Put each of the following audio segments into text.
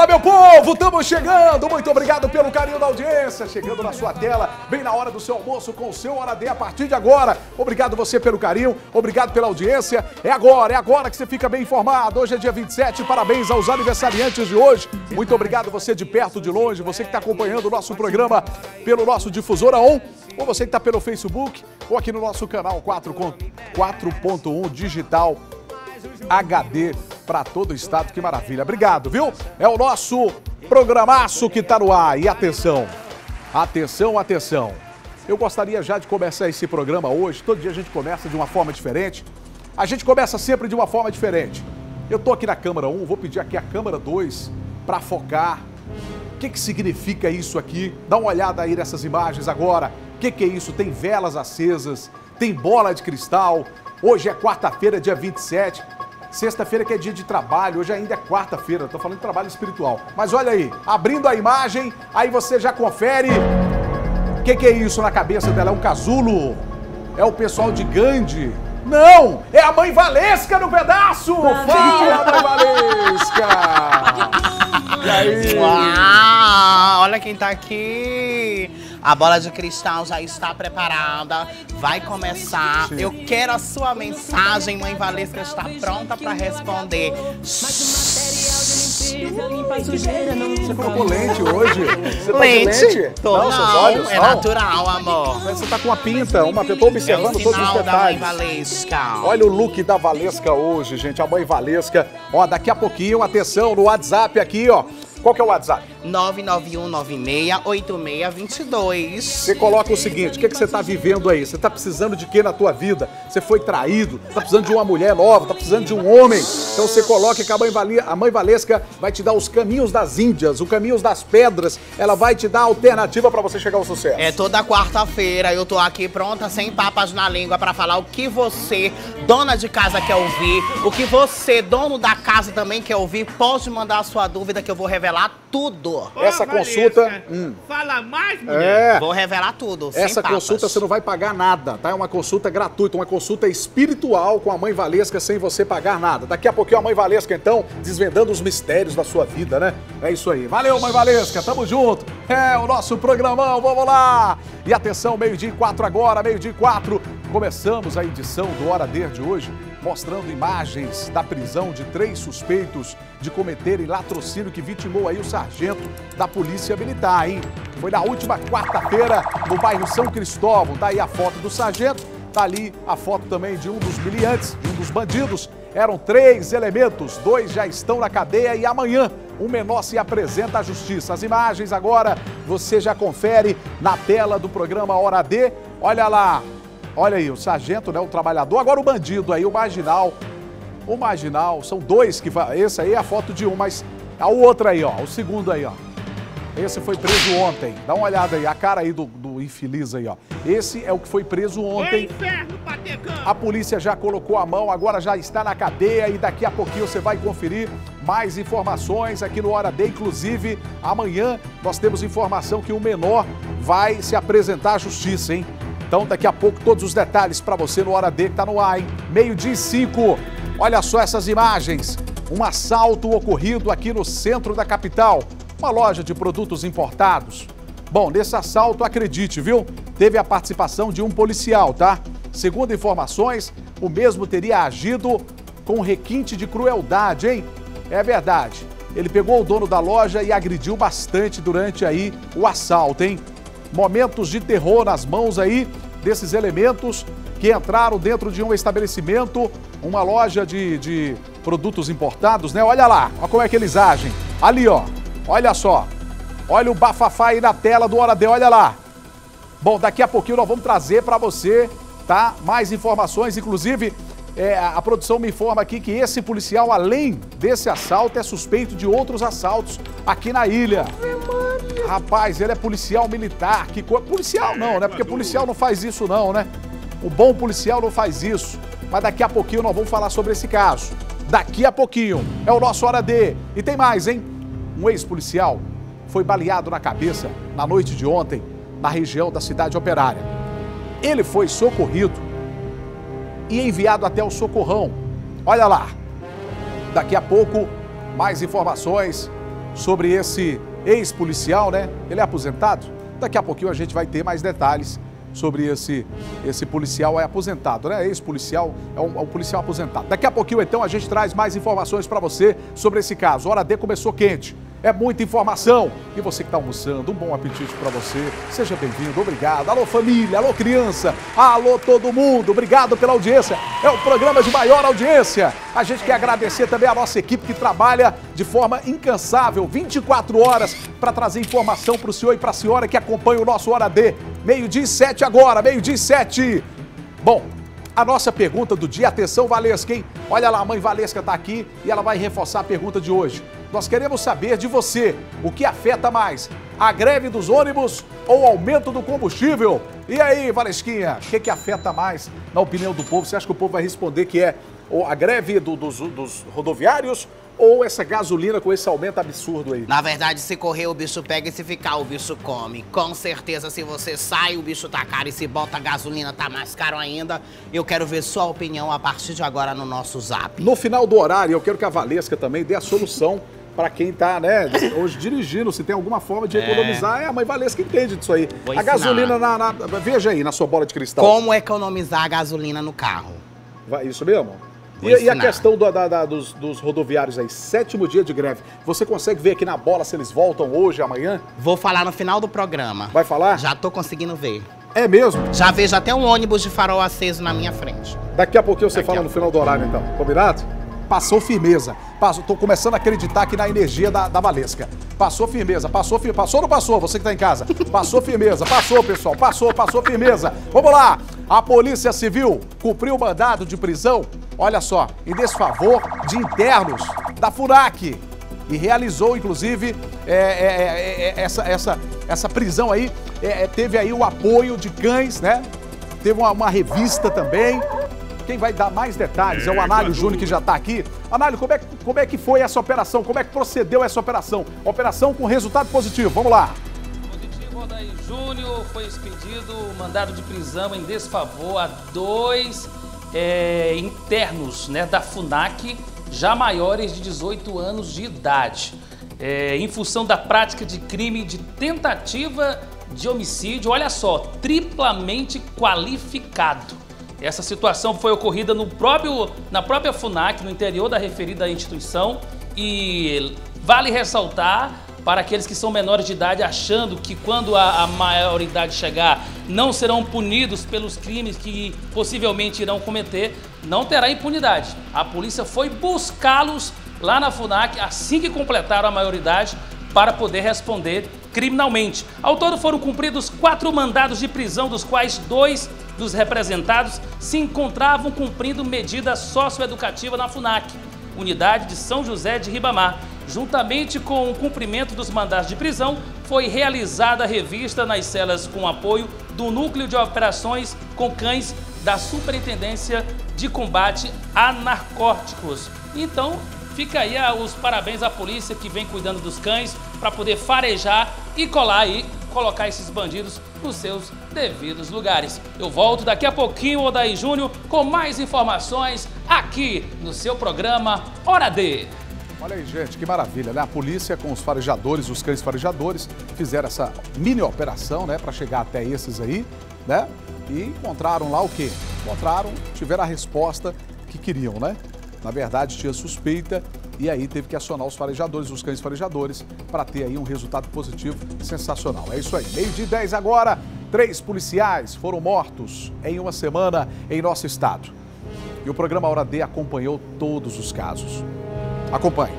meu povo, estamos chegando, muito obrigado pelo carinho da audiência, chegando na sua tela, bem na hora do seu almoço com o seu Hora D a partir de agora. Obrigado você pelo carinho, obrigado pela audiência, é agora que você fica bem informado. Hoje é dia 27, parabéns aos aniversariantes de hoje, muito obrigado você de perto, de longe, você que está acompanhando o nosso programa pelo nosso difusor A1, ou você que está pelo Facebook, ou aqui no nosso canal 4.1 Digital HD para todo o estado, que maravilha. Obrigado, viu? É o nosso programaço que tá no ar. E atenção, atenção, atenção. Eu gostaria já de começar esse programa hoje. Todo dia a gente começa de uma forma diferente. A gente começa sempre de uma forma diferente. Eu tô aqui na Câmara 1, vou pedir aqui a Câmara 2 para focar. O que significa isso aqui? Dá uma olhada aí nessas imagens agora. O que é isso? Tem velas acesas, tem bola de cristal. Hoje é quarta-feira, dia 27. Sexta-feira que é dia de trabalho, hoje ainda é quarta-feira, tô falando de trabalho espiritual. Mas olha aí, abrindo a imagem, aí você já confere. O que é isso na cabeça dela? É um casulo? É o pessoal de Gandhi? Não! É a Mãe Valesca no pedaço! Fala, Mãe Valesca! E aí? Uau! Olha quem tá aqui! A bola de cristal já está preparada, vai começar. Eu quero a sua mensagem, Mãe Valesca está pronta para responder. Você colocou lente hoje? Você lente? Tá de lente? Tô, não, seus olhos, é não. Natural, amor. Você tá com uma pinta, eu tô observando todos os detalhes. Da Mãe detalhes. Valesca. Olha o look da Valesca hoje, gente, a Mãe Valesca. Ó, daqui a pouquinho, atenção, no WhatsApp aqui, ó. Qual que é o WhatsApp? 991968622. Você coloca o seguinte, o que você tá vivendo aí? Você tá precisando de quê na tua vida? Você foi traído, tá precisando de uma mulher nova, tá precisando de um homem. Então você coloca que a Mãe Valesca vai te dar os caminhos das Índias, os caminhos das pedras. Ela vai te dar a alternativa para você chegar ao sucesso. É toda quarta-feira, eu tô aqui pronta, sem papas na língua, para falar o que você, dona de casa, quer ouvir. O que você, dono da casa, também quer ouvir. Pode mandar a sua dúvida que eu vou revelar tudo. Essa consulta... Fala mais, mulher. É. Vou revelar tudo, sem Essa papas. consulta você não vai pagar nada, tá? É uma consulta gratuita, uma consulta espiritual com a Mãe Valesca sem você pagar nada. Daqui a pouquinho a Mãe Valesca, então, desvendando os mistérios da sua vida, né? É isso aí. Valeu, Mãe Valesca, tamo junto. É o nosso programão, vamos lá. E atenção, 12h04 agora, 12h04. Começamos a edição do Hora D de hoje, mostrando imagens da prisão de 3 suspeitos de cometerem latrocínio que vitimou aí o sargento da Polícia Militar, hein? Foi na última quarta-feira no bairro São Cristóvão. Tá aí a foto do sargento, tá ali a foto também de um dos miliantes, de um dos bandidos. Eram 3 elementos, 2 já estão na cadeia e amanhã um menor se apresenta à justiça. As imagens agora você já confere na tela do programa Hora D. Olha lá. Olha aí, o sargento, né, o trabalhador, agora o bandido aí, o marginal. O marginal, são 2 que... Esse aí é a foto de um, mas a outra aí, ó, o segundo aí, ó. Esse foi preso ontem. Dá uma olhada aí, a cara aí do infeliz aí, ó. Esse é o que foi preso ontem. A polícia já colocou a mão, agora já está na cadeia e daqui a pouquinho você vai conferir mais informações aqui no Hora D. Inclusive, amanhã nós temos informação que o menor vai se apresentar à justiça, hein? Então, daqui a pouco, todos os detalhes para você no Hora D que tá no ar, hein? 12h05. Olha só essas imagens. Um assalto ocorrido aqui no centro da capital. Uma loja de produtos importados. Bom, nesse assalto, acredite, viu? Teve a participação de um policial, tá? Segundo informações, o mesmo teria agido com requinte de crueldade, hein? É verdade. Ele pegou o dono da loja e agrediu bastante durante aí o assalto, hein? Momentos de terror nas mãos aí desses elementos que entraram dentro de um estabelecimento, uma loja de produtos importados, né? Olha lá, olha como é que eles agem. Ali, ó, olha só. Olha o bafafá aí na tela do Hora D, olha lá. Bom, daqui a pouquinho nós vamos trazer para você, tá? Mais informações, inclusive a produção me informa aqui que esse policial, além desse assalto, é suspeito de outros assaltos aqui na ilha. Rapaz, ele é policial militar. Policial não, né? Porque policial não faz isso não, né? O bom policial não faz isso. Mas daqui a pouquinho nós vamos falar sobre esse caso. Daqui a pouquinho. É o nosso Hora D. E tem mais, hein? Um ex-policial foi baleado na cabeça na noite de ontem, na região da Cidade Operária. Ele foi socorrido e enviado até o socorrão. Olha lá. Daqui a pouco, mais informações sobre esse ex-policial, né? Ele é aposentado? Daqui a pouquinho a gente vai ter mais detalhes sobre esse policial aposentado, né? Ex-policial, é um policial aposentado. Daqui a pouquinho, então, a gente traz mais informações para você sobre esse caso. Hora D começou quente. É muita informação. E você que está almoçando, um bom apetite para você. Seja bem-vindo, obrigado. Alô, família, alô, criança, alô, todo mundo. Obrigado pela audiência. É o programa de maior audiência. A gente quer agradecer também a nossa equipe que trabalha de forma incansável, 24 horas, para trazer informação para o senhor e para a senhora que acompanha o nosso Hora D. 12h07 agora, 12h07. Bom, a nossa pergunta do dia, atenção, Valesca, hein? Olha lá, a mãe Valesca está aqui e ela vai reforçar a pergunta de hoje. Nós queremos saber de você, o que afeta mais, a greve dos ônibus ou o aumento do combustível? E aí, Valesquinha, o que afeta mais, na opinião do povo? Você acha que o povo vai responder que é a greve dos rodoviários ou essa gasolina com esse aumento absurdo aí? Na verdade, se correr, o bicho pega e se ficar, o bicho come. Com certeza, se você sai, o bicho tá caro e se bota a gasolina, tá mais caro ainda. Eu quero ver sua opinião a partir de agora no nosso Zap. No final do horário, eu quero que a Valesca também dê a solução para quem tá, né, hoje dirigindo, se tem alguma forma de economizar, a mãe Valesca entende disso aí. Vou a ensinar. Gasolina, veja aí na sua bola de cristal. Como economizar a gasolina no carro? Isso mesmo? E a questão dos rodoviários aí, 7º dia de greve, você consegue ver aqui na bola se eles voltam hoje, amanhã? Vou falar no final do programa. Vai falar? Já tô conseguindo ver. É mesmo? Já vejo até um ônibus de farol aceso na minha frente. Daqui a pouquinho você fala no final do horário, então. Combinado? Passou firmeza. Tô começando a acreditar aqui na energia da Valesca. Passou firmeza, passou ou não passou? Você que tá em casa. Passou firmeza, passou, pessoal. Passou firmeza. Vamos lá. A Polícia Civil cumpriu o mandado de prisão, olha só, em desfavor de internos da FUNAC. E realizou, inclusive, essa prisão aí. Teve aí o apoio de cães, né? Teve uma revista também. Quem vai dar mais detalhes é o Análio Júnior, que já está aqui. Análio, como é que foi essa operação? Como é que procedeu essa operação? Operação com resultado positivo. Vamos lá. Positivo, Odair Júnior. Foi expedido mandado de prisão em desfavor a 2 internos, né, da FUNAC, já maiores de 18 anos de idade. Em função da prática de crime de tentativa de homicídio, olha só, triplamente qualificado. Essa situação foi ocorrida na própria FUNAC, no interior da referida instituição, e vale ressaltar para aqueles que são menores de idade, achando que quando a maioridade chegar não serão punidos pelos crimes que possivelmente irão cometer, não terá impunidade. A polícia foi buscá-los lá na FUNAC assim que completaram a maioridade para poder responder criminalmente. Ao todo foram cumpridos 4 mandados de prisão, dos quais 2 dos representados se encontravam cumprindo medida socioeducativa na FUNAC, unidade de São José de Ribamar. Juntamente com o cumprimento dos mandados de prisão, foi realizada a revista nas celas com apoio do Núcleo de Operações com Cães da Superintendência de Combate a Narcóticos. Então, fica aí os parabéns à polícia que vem cuidando dos cães para poder farejar e colocar esses bandidos nos seus devidos lugares. Eu volto daqui a pouquinho, Odair Júnior, com mais informações aqui no seu programa Hora D. Olha aí, gente, que maravilha, né? A polícia com os farejadores, os cães farejadores, fizeram essa mini operação, né, para chegar até esses aí, né? E encontraram lá o quê? Tiveram a resposta que queriam, né? Na verdade, tinha suspeita e aí teve que acionar os farejadores, os cães farejadores, para ter aí um resultado positivo sensacional. É isso aí. 12h10 agora, 3 policiais foram mortos em uma semana em nosso estado. E o programa Hora D acompanhou todos os casos. Acompanhe.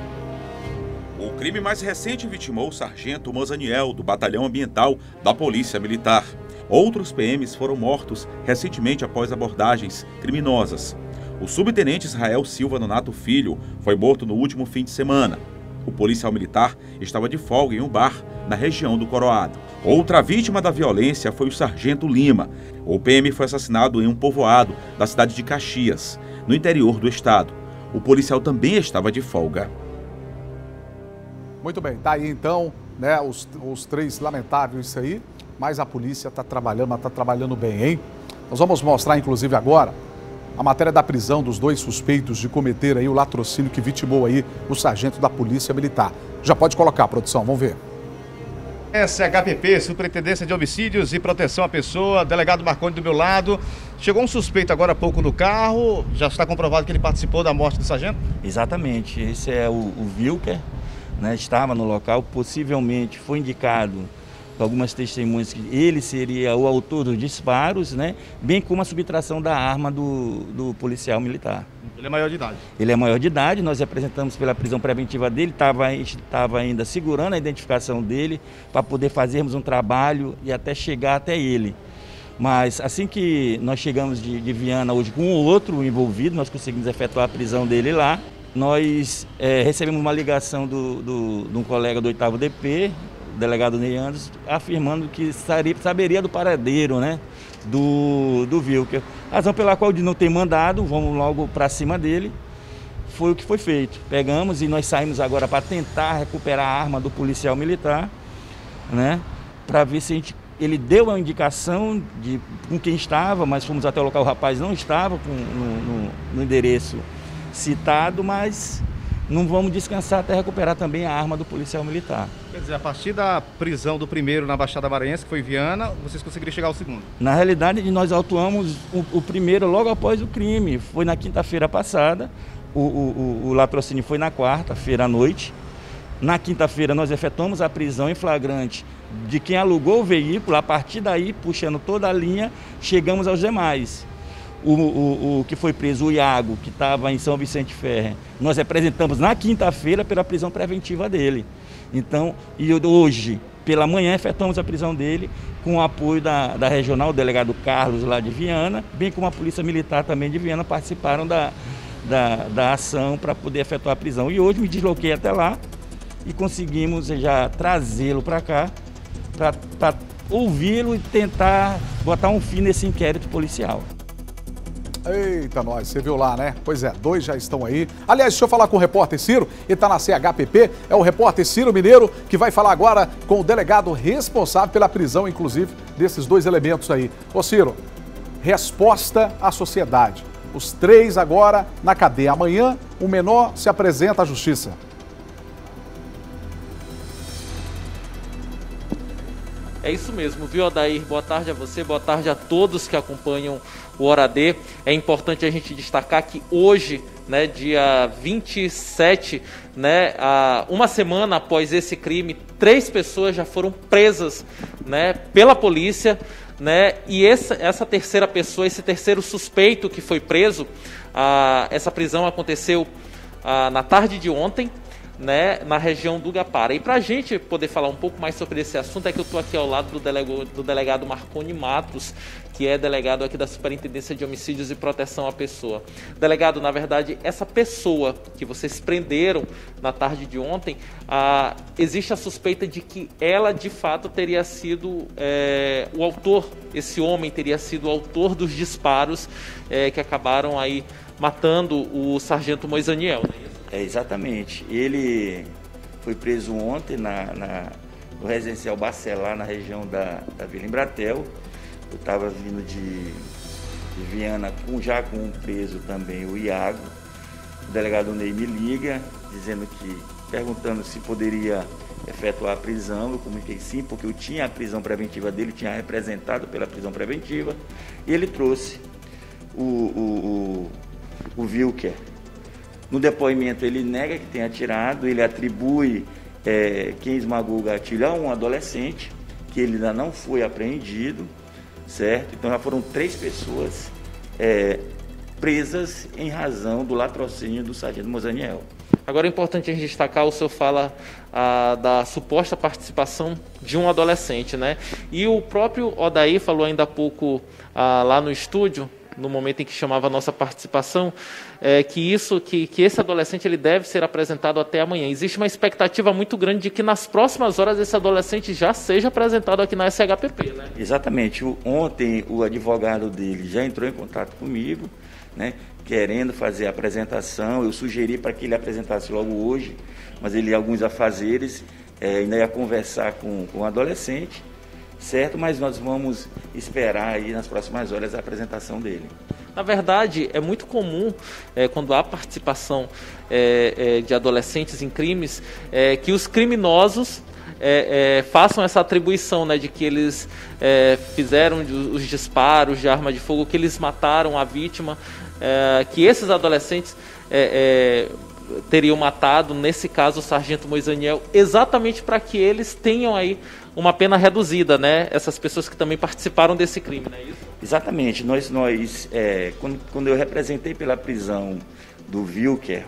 O crime mais recente vitimou o sargento Mozaniel, do Batalhão Ambiental da Polícia Militar. Outros PMs foram mortos recentemente após abordagens criminosas. O subtenente Israel Silva Nonato Filho foi morto no último fim de semana. O policial militar estava de folga em um bar na região do Coroado. Outra vítima da violência foi o sargento Lima. O PM foi assassinado em um povoado da cidade de Caxias, no interior do estado. O policial também estava de folga. Muito bem, tá aí então, né, os 3 lamentáveis isso aí, mas a polícia está trabalhando, mas está trabalhando bem, hein? Nós vamos mostrar inclusive agora a matéria da prisão dos 2 suspeitos de cometer aí o latrocínio que vitimou aí o sargento da Polícia Militar. Já pode colocar, produção, vamos ver. SHPP, Superintendência de Homicídios e Proteção à Pessoa, delegado Marconi do meu lado. Chegou um suspeito agora há pouco no carro, já está comprovado que ele participou da morte do sargento? Exatamente, esse é o Wilker, né, estava no local, possivelmente foi indicado por algumas testemunhas que ele seria o autor dos disparos, né, bem como a subtração da arma do policial militar. Ele é maior de idade? Ele é maior de idade, nós apresentamos pela prisão preventiva dele, estava ainda segurando a identificação dele para poder fazermos um trabalho e até chegar até ele. Mas assim que nós chegamos de Viana hoje com um outro envolvido, nós conseguimos efetuar a prisão dele lá. Nós recebemos uma ligação de um colega do 8º DP, o delegado Ney Anderson, afirmando que saberia do paradeiro, né, do Wilker. Razão pela qual não tem mandado, vamos logo para cima dele. Foi o que foi feito. Pegamos e nós saímos agora para tentar recuperar a arma do policial militar, né, para ver se ele deu a indicação com quem estava, mas fomos até o local, o rapaz não estava no endereço citado, mas não vamos descansar até recuperar também a arma do policial militar. Quer dizer, a partir da prisão do primeiro na Baixada Maranhense, que foi Viana, vocês conseguiram chegar ao segundo? Na realidade, nós autuamos o primeiro logo após o crime. Foi na quinta-feira passada, o latrocínio foi na quarta-feira à noite. Na quinta-feira nós efetuamos a prisão em flagrante de quem alugou o veículo. A partir daí, puxando toda a linha, chegamos aos demais. O que foi preso, o Iago, que estava em São Vicente Ferre, nós representamos na quinta-feira pela prisão preventiva dele. Então, e hoje, pela manhã, efetuamos a prisão dele com o apoio da regional, o delegado Carlos lá de Viana, bem como a Polícia Militar também de Viana, participaram da ação para poder efetuar a prisão. E hoje me desloquei até lá e conseguimos já trazê-lo para cá, para ouvi-lo e tentar botar um fim nesse inquérito policial. Eita, nós, você viu lá, né? Pois é, 2 já estão aí. Aliás, deixa eu falar com o repórter Ciro, ele está na CHPP, é o repórter Ciro Mineiro, que vai falar agora com o delegado responsável pela prisão, inclusive, desses 2 elementos aí. Ô Ciro, resposta à sociedade. Os 3 agora na cadeia. Amanhã, o menor se apresenta à justiça. É isso mesmo, viu, Adair? Boa tarde a você, boa tarde a todos que acompanham o Hora D. É importante a gente destacar que hoje, né, dia 27, né, uma semana após esse crime, 3 pessoas já foram presas, né, pela polícia, né, e essa terceira pessoa, esse terceiro suspeito que foi preso, essa prisão aconteceu na tarde de ontem, né, na região do Gapara. E para a gente poder falar um pouco mais sobre esse assunto, é que eu estou aqui ao lado do delegado Marconi Matos, que é delegado aqui da Superintendência de Homicídios e Proteção à Pessoa. Delegado, na verdade, essa pessoa que vocês prenderam na tarde de ontem, existe a suspeita de que ela, de fato, teria sido o autor, esse homem teria sido o autor dos disparos que acabaram aí matando o sargento Moisaniel, não é isso? Exatamente. Ele foi preso ontem no residencial Bacelar, na região da Vila Embratel. Eu estava vindo de Viana já com um preso também, o Iago. O delegado Ney me liga, perguntando se poderia efetuar a prisão. Eu comuniquei sim, porque eu tinha a prisão preventiva dele, tinha representado pela prisão preventiva. E ele trouxe o Wilker. No depoimento ele nega que tenha atirado, ele atribui quem esmagou o gatilho a um adolescente, que ele ainda não foi apreendido, certo? Então já foram 3 pessoas presas em razão do latrocínio do sargento Moisaniel. Agora é importante a gente destacar, o senhor fala da suposta participação de um adolescente, né? E o próprio Odair falou ainda há pouco lá no estúdio, no momento em que chamava a nossa participação, que esse adolescente ele deve ser apresentado até amanhã. Existe uma expectativa muito grande de que nas próximas horas esse adolescente já seja apresentado aqui na SHPP, né? Exatamente. Ontem o advogado dele já entrou em contato comigo, né, querendo fazer a apresentação. Eu sugeri para que ele apresentasse logo hoje, mas ele alguns afazeres, ainda ia conversar com o adolescente certo? Mas nós vamos esperar aí nas próximas horas a apresentação dele. Na verdade, é muito comum, quando há participação de adolescentes em crimes, que os criminosos façam essa atribuição, né, de que eles fizeram os disparos de arma de fogo, que eles mataram a vítima, que esses adolescentes teriam matado, nesse caso, o sargento Moisaniel, exatamente para que eles tenham aí uma pena reduzida, né? Essas pessoas que também participaram desse crime, não é isso? Exatamente. Quando eu representei pela prisão do Wilker,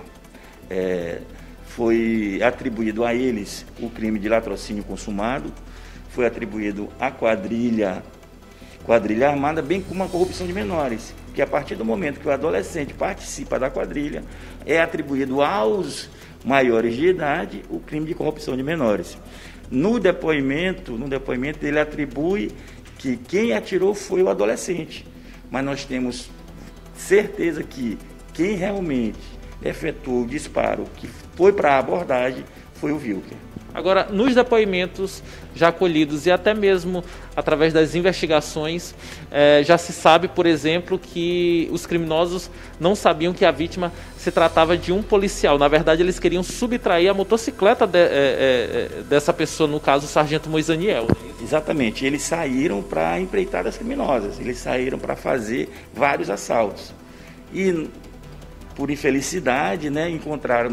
foi atribuído a eles o crime de latrocínio consumado, foi atribuído à quadrilha armada, bem como a corrupção de menores, que a partir do momento que o adolescente participa da quadrilha, é atribuído aos maiores de idade o crime de corrupção de menores. No depoimento ele atribui que quem atirou foi o adolescente, mas nós temos certeza que quem realmente efetuou o disparo, que foi para a abordagem, foi o Wilker. Agora, nos depoimentos já colhidos e até mesmo através das investigações, já se sabe, por exemplo, que os criminosos não sabiam que a vítima se tratava de um policial. Na verdade, eles queriam subtrair a motocicleta dessa pessoa, no caso, o sargento Moisaniel. Exatamente. Eles saíram para empreitadas criminosas, eles saíram para fazer vários assaltos. E, por infelicidade, né, encontraram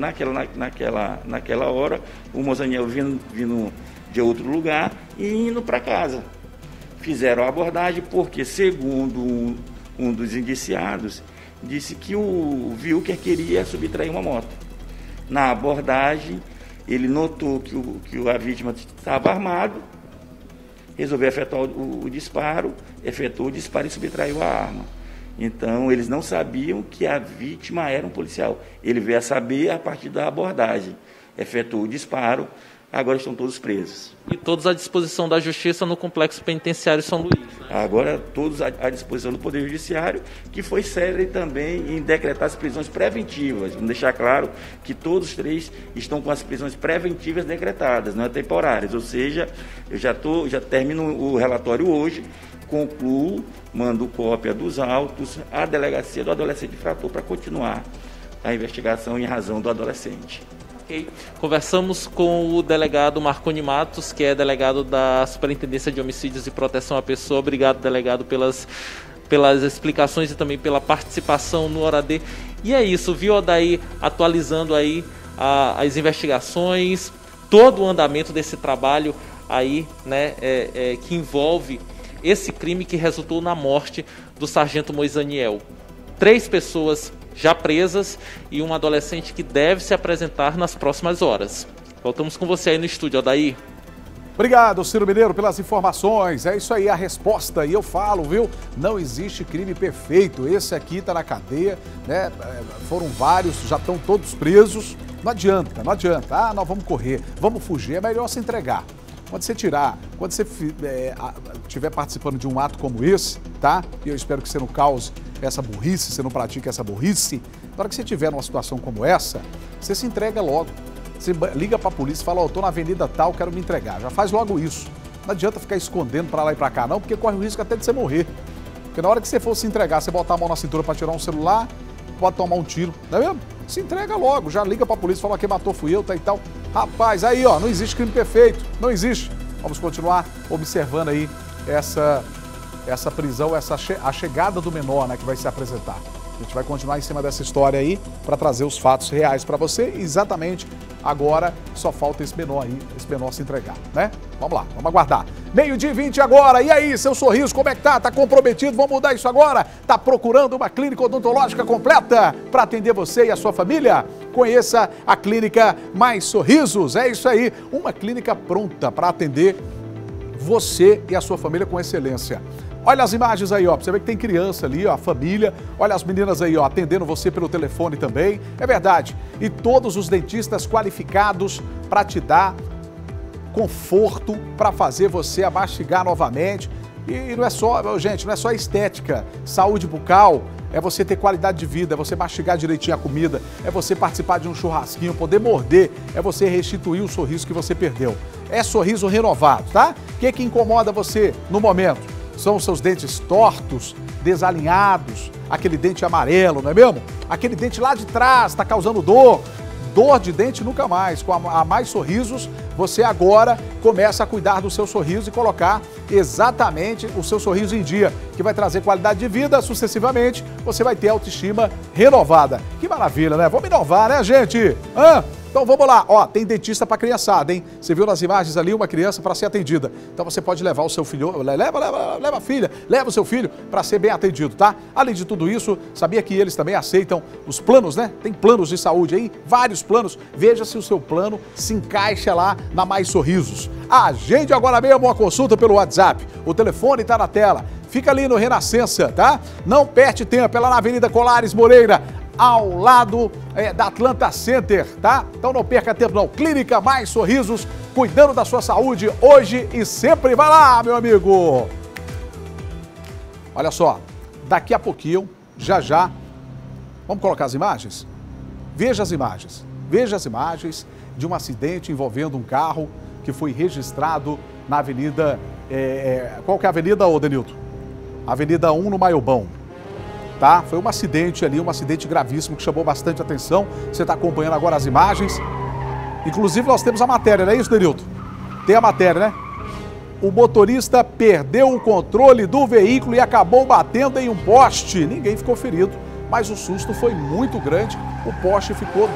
naquela hora o Moisaniel vindo de outro lugar e indo para casa. Fizeram a abordagem porque, segundo um dos indiciados, disse que o Wilker queria subtrair uma moto. Na abordagem, ele notou que a vítima estava armado, resolveu efetuar o disparo, efetuou o disparo e subtraiu a arma. Então, eles não sabiam que a vítima era um policial. Ele veio a saber a partir da abordagem. Efetuou o disparo, agora estão todos presos. E todos à disposição da Justiça no Complexo Penitenciário São Luís, né? Agora, todos à disposição do Poder Judiciário, que foi sério também em decretar as prisões preventivas. Vamos deixar claro que todos os três estão com as prisões preventivas decretadas, não é temporárias. Ou seja, eu já termino o relatório hoje, concluo, mando cópia dos autos à delegacia do adolescente infrator para continuar a investigação em razão do adolescente. Okay. Conversamos com o delegado Marconi Matos, que é delegado da Superintendência de Homicídios e Proteção à Pessoa. Obrigado, delegado, pelas explicações e também pela participação no Hora D. E é isso, viu, Odair, atualizando aí as investigações, todo o andamento desse trabalho aí, né, que envolve esse crime que resultou na morte do sargento Moisaniel. 3 pessoas já presas e um adolescente que deve se apresentar nas próximas horas. Voltamos com você aí no estúdio, Odair. Obrigado, Ciro Mineiro, pelas informações. É isso aí, a resposta. E eu falo, viu? Não existe crime perfeito. Esse aqui tá na cadeia, né? Foram vários, já estão todos presos. Não adianta, não adianta. Ah, nós vamos correr, vamos fugir. É melhor se entregar. Quando você estiver participando de um ato como esse, tá? E eu espero que você não cause essa burrice, você não pratique essa burrice. Na hora que você estiver numa situação como essa, você se entrega logo. Você liga para a polícia e fala, eu tô na avenida tal, quero me entregar. Já faz logo isso. Não adianta ficar escondendo para lá e para cá não, porque corre o risco até de você morrer. Porque na hora que você for se entregar, você botar a mão na cintura para tirar um celular, pode tomar um tiro, não é mesmo? Se entrega logo, já liga para a polícia, fala, quem matou fui eu, tá e tal. Rapaz, aí ó, não existe crime perfeito, não existe. Vamos continuar observando aí essa prisão, a chegada do menor, né, que vai se apresentar. A gente vai continuar em cima dessa história aí para trazer os fatos reais para você. Exatamente agora só falta esse menor aí, esse menor se entregar, né? Vamos lá, vamos aguardar. 12h20 agora. E aí, seu sorriso, como é que tá? Tá comprometido? Vamos mudar isso agora? Tá procurando uma clínica odontológica completa para atender você e a sua família? Conheça a Clínica Mais Sorrisos. É isso aí, uma clínica pronta para atender você e a sua família com excelência. Olha as imagens aí, ó, pra você ver que tem criança ali, ó, a família. Olha as meninas aí, ó, atendendo você pelo telefone também. É verdade. E todos os dentistas qualificados para te dar conforto, para fazer você mastigar novamente. E não é só, gente, não é só estética, saúde bucal, é você ter qualidade de vida, é você mastigar direitinho a comida, é você participar de um churrasquinho, poder morder, é você restituir o sorriso que você perdeu. É sorriso renovado, tá? O que incomoda você no momento? São os seus dentes tortos, desalinhados, aquele dente amarelo, não é mesmo? Aquele dente lá de trás está causando dor. Dor de dente nunca mais. Com a Mais Sorrisos, você agora começa a cuidar do seu sorriso e colocar exatamente o seu sorriso em dia, que vai trazer qualidade de vida, sucessivamente, você vai ter autoestima renovada. Que maravilha, né? Vamos inovar, né, gente? Então vamos lá, ó, tem dentista para criançada, hein? Você viu nas imagens ali uma criança para ser atendida. Então você pode levar o seu filho, leva a filha, leva o seu filho para ser bem atendido, tá? Além de tudo isso, sabia que eles também aceitam os planos, né? Tem planos de saúde aí, vários planos. Veja se o seu plano se encaixa lá na Mais Sorrisos. Agende agora mesmo uma consulta pelo WhatsApp. O telefone tá na tela. Fica ali no Renascença, tá? Não perde tempo, é lá na Avenida Colares Moreira, ao lado da Atlanta Center, tá? Então não perca tempo não. Clínica Mais Sorrisos, cuidando da sua saúde hoje e sempre. Vai lá, meu amigo! Olha só, daqui a pouquinho, já, vamos colocar as imagens? Veja as imagens. Veja as imagens de um acidente envolvendo um carro que foi registrado na avenida... qual que é a avenida, ô Denilton? Avenida 1 no Maiobão. Tá? Foi um acidente ali, um acidente gravíssimo que chamou bastante atenção. Você está acompanhando agora as imagens. Inclusive nós temos a matéria, não é isso, Denilton? Tem a matéria, né? O motorista perdeu o controle do veículo e acabou batendo em um poste. Ninguém ficou ferido, mas o susto foi muito grande. O poste ficou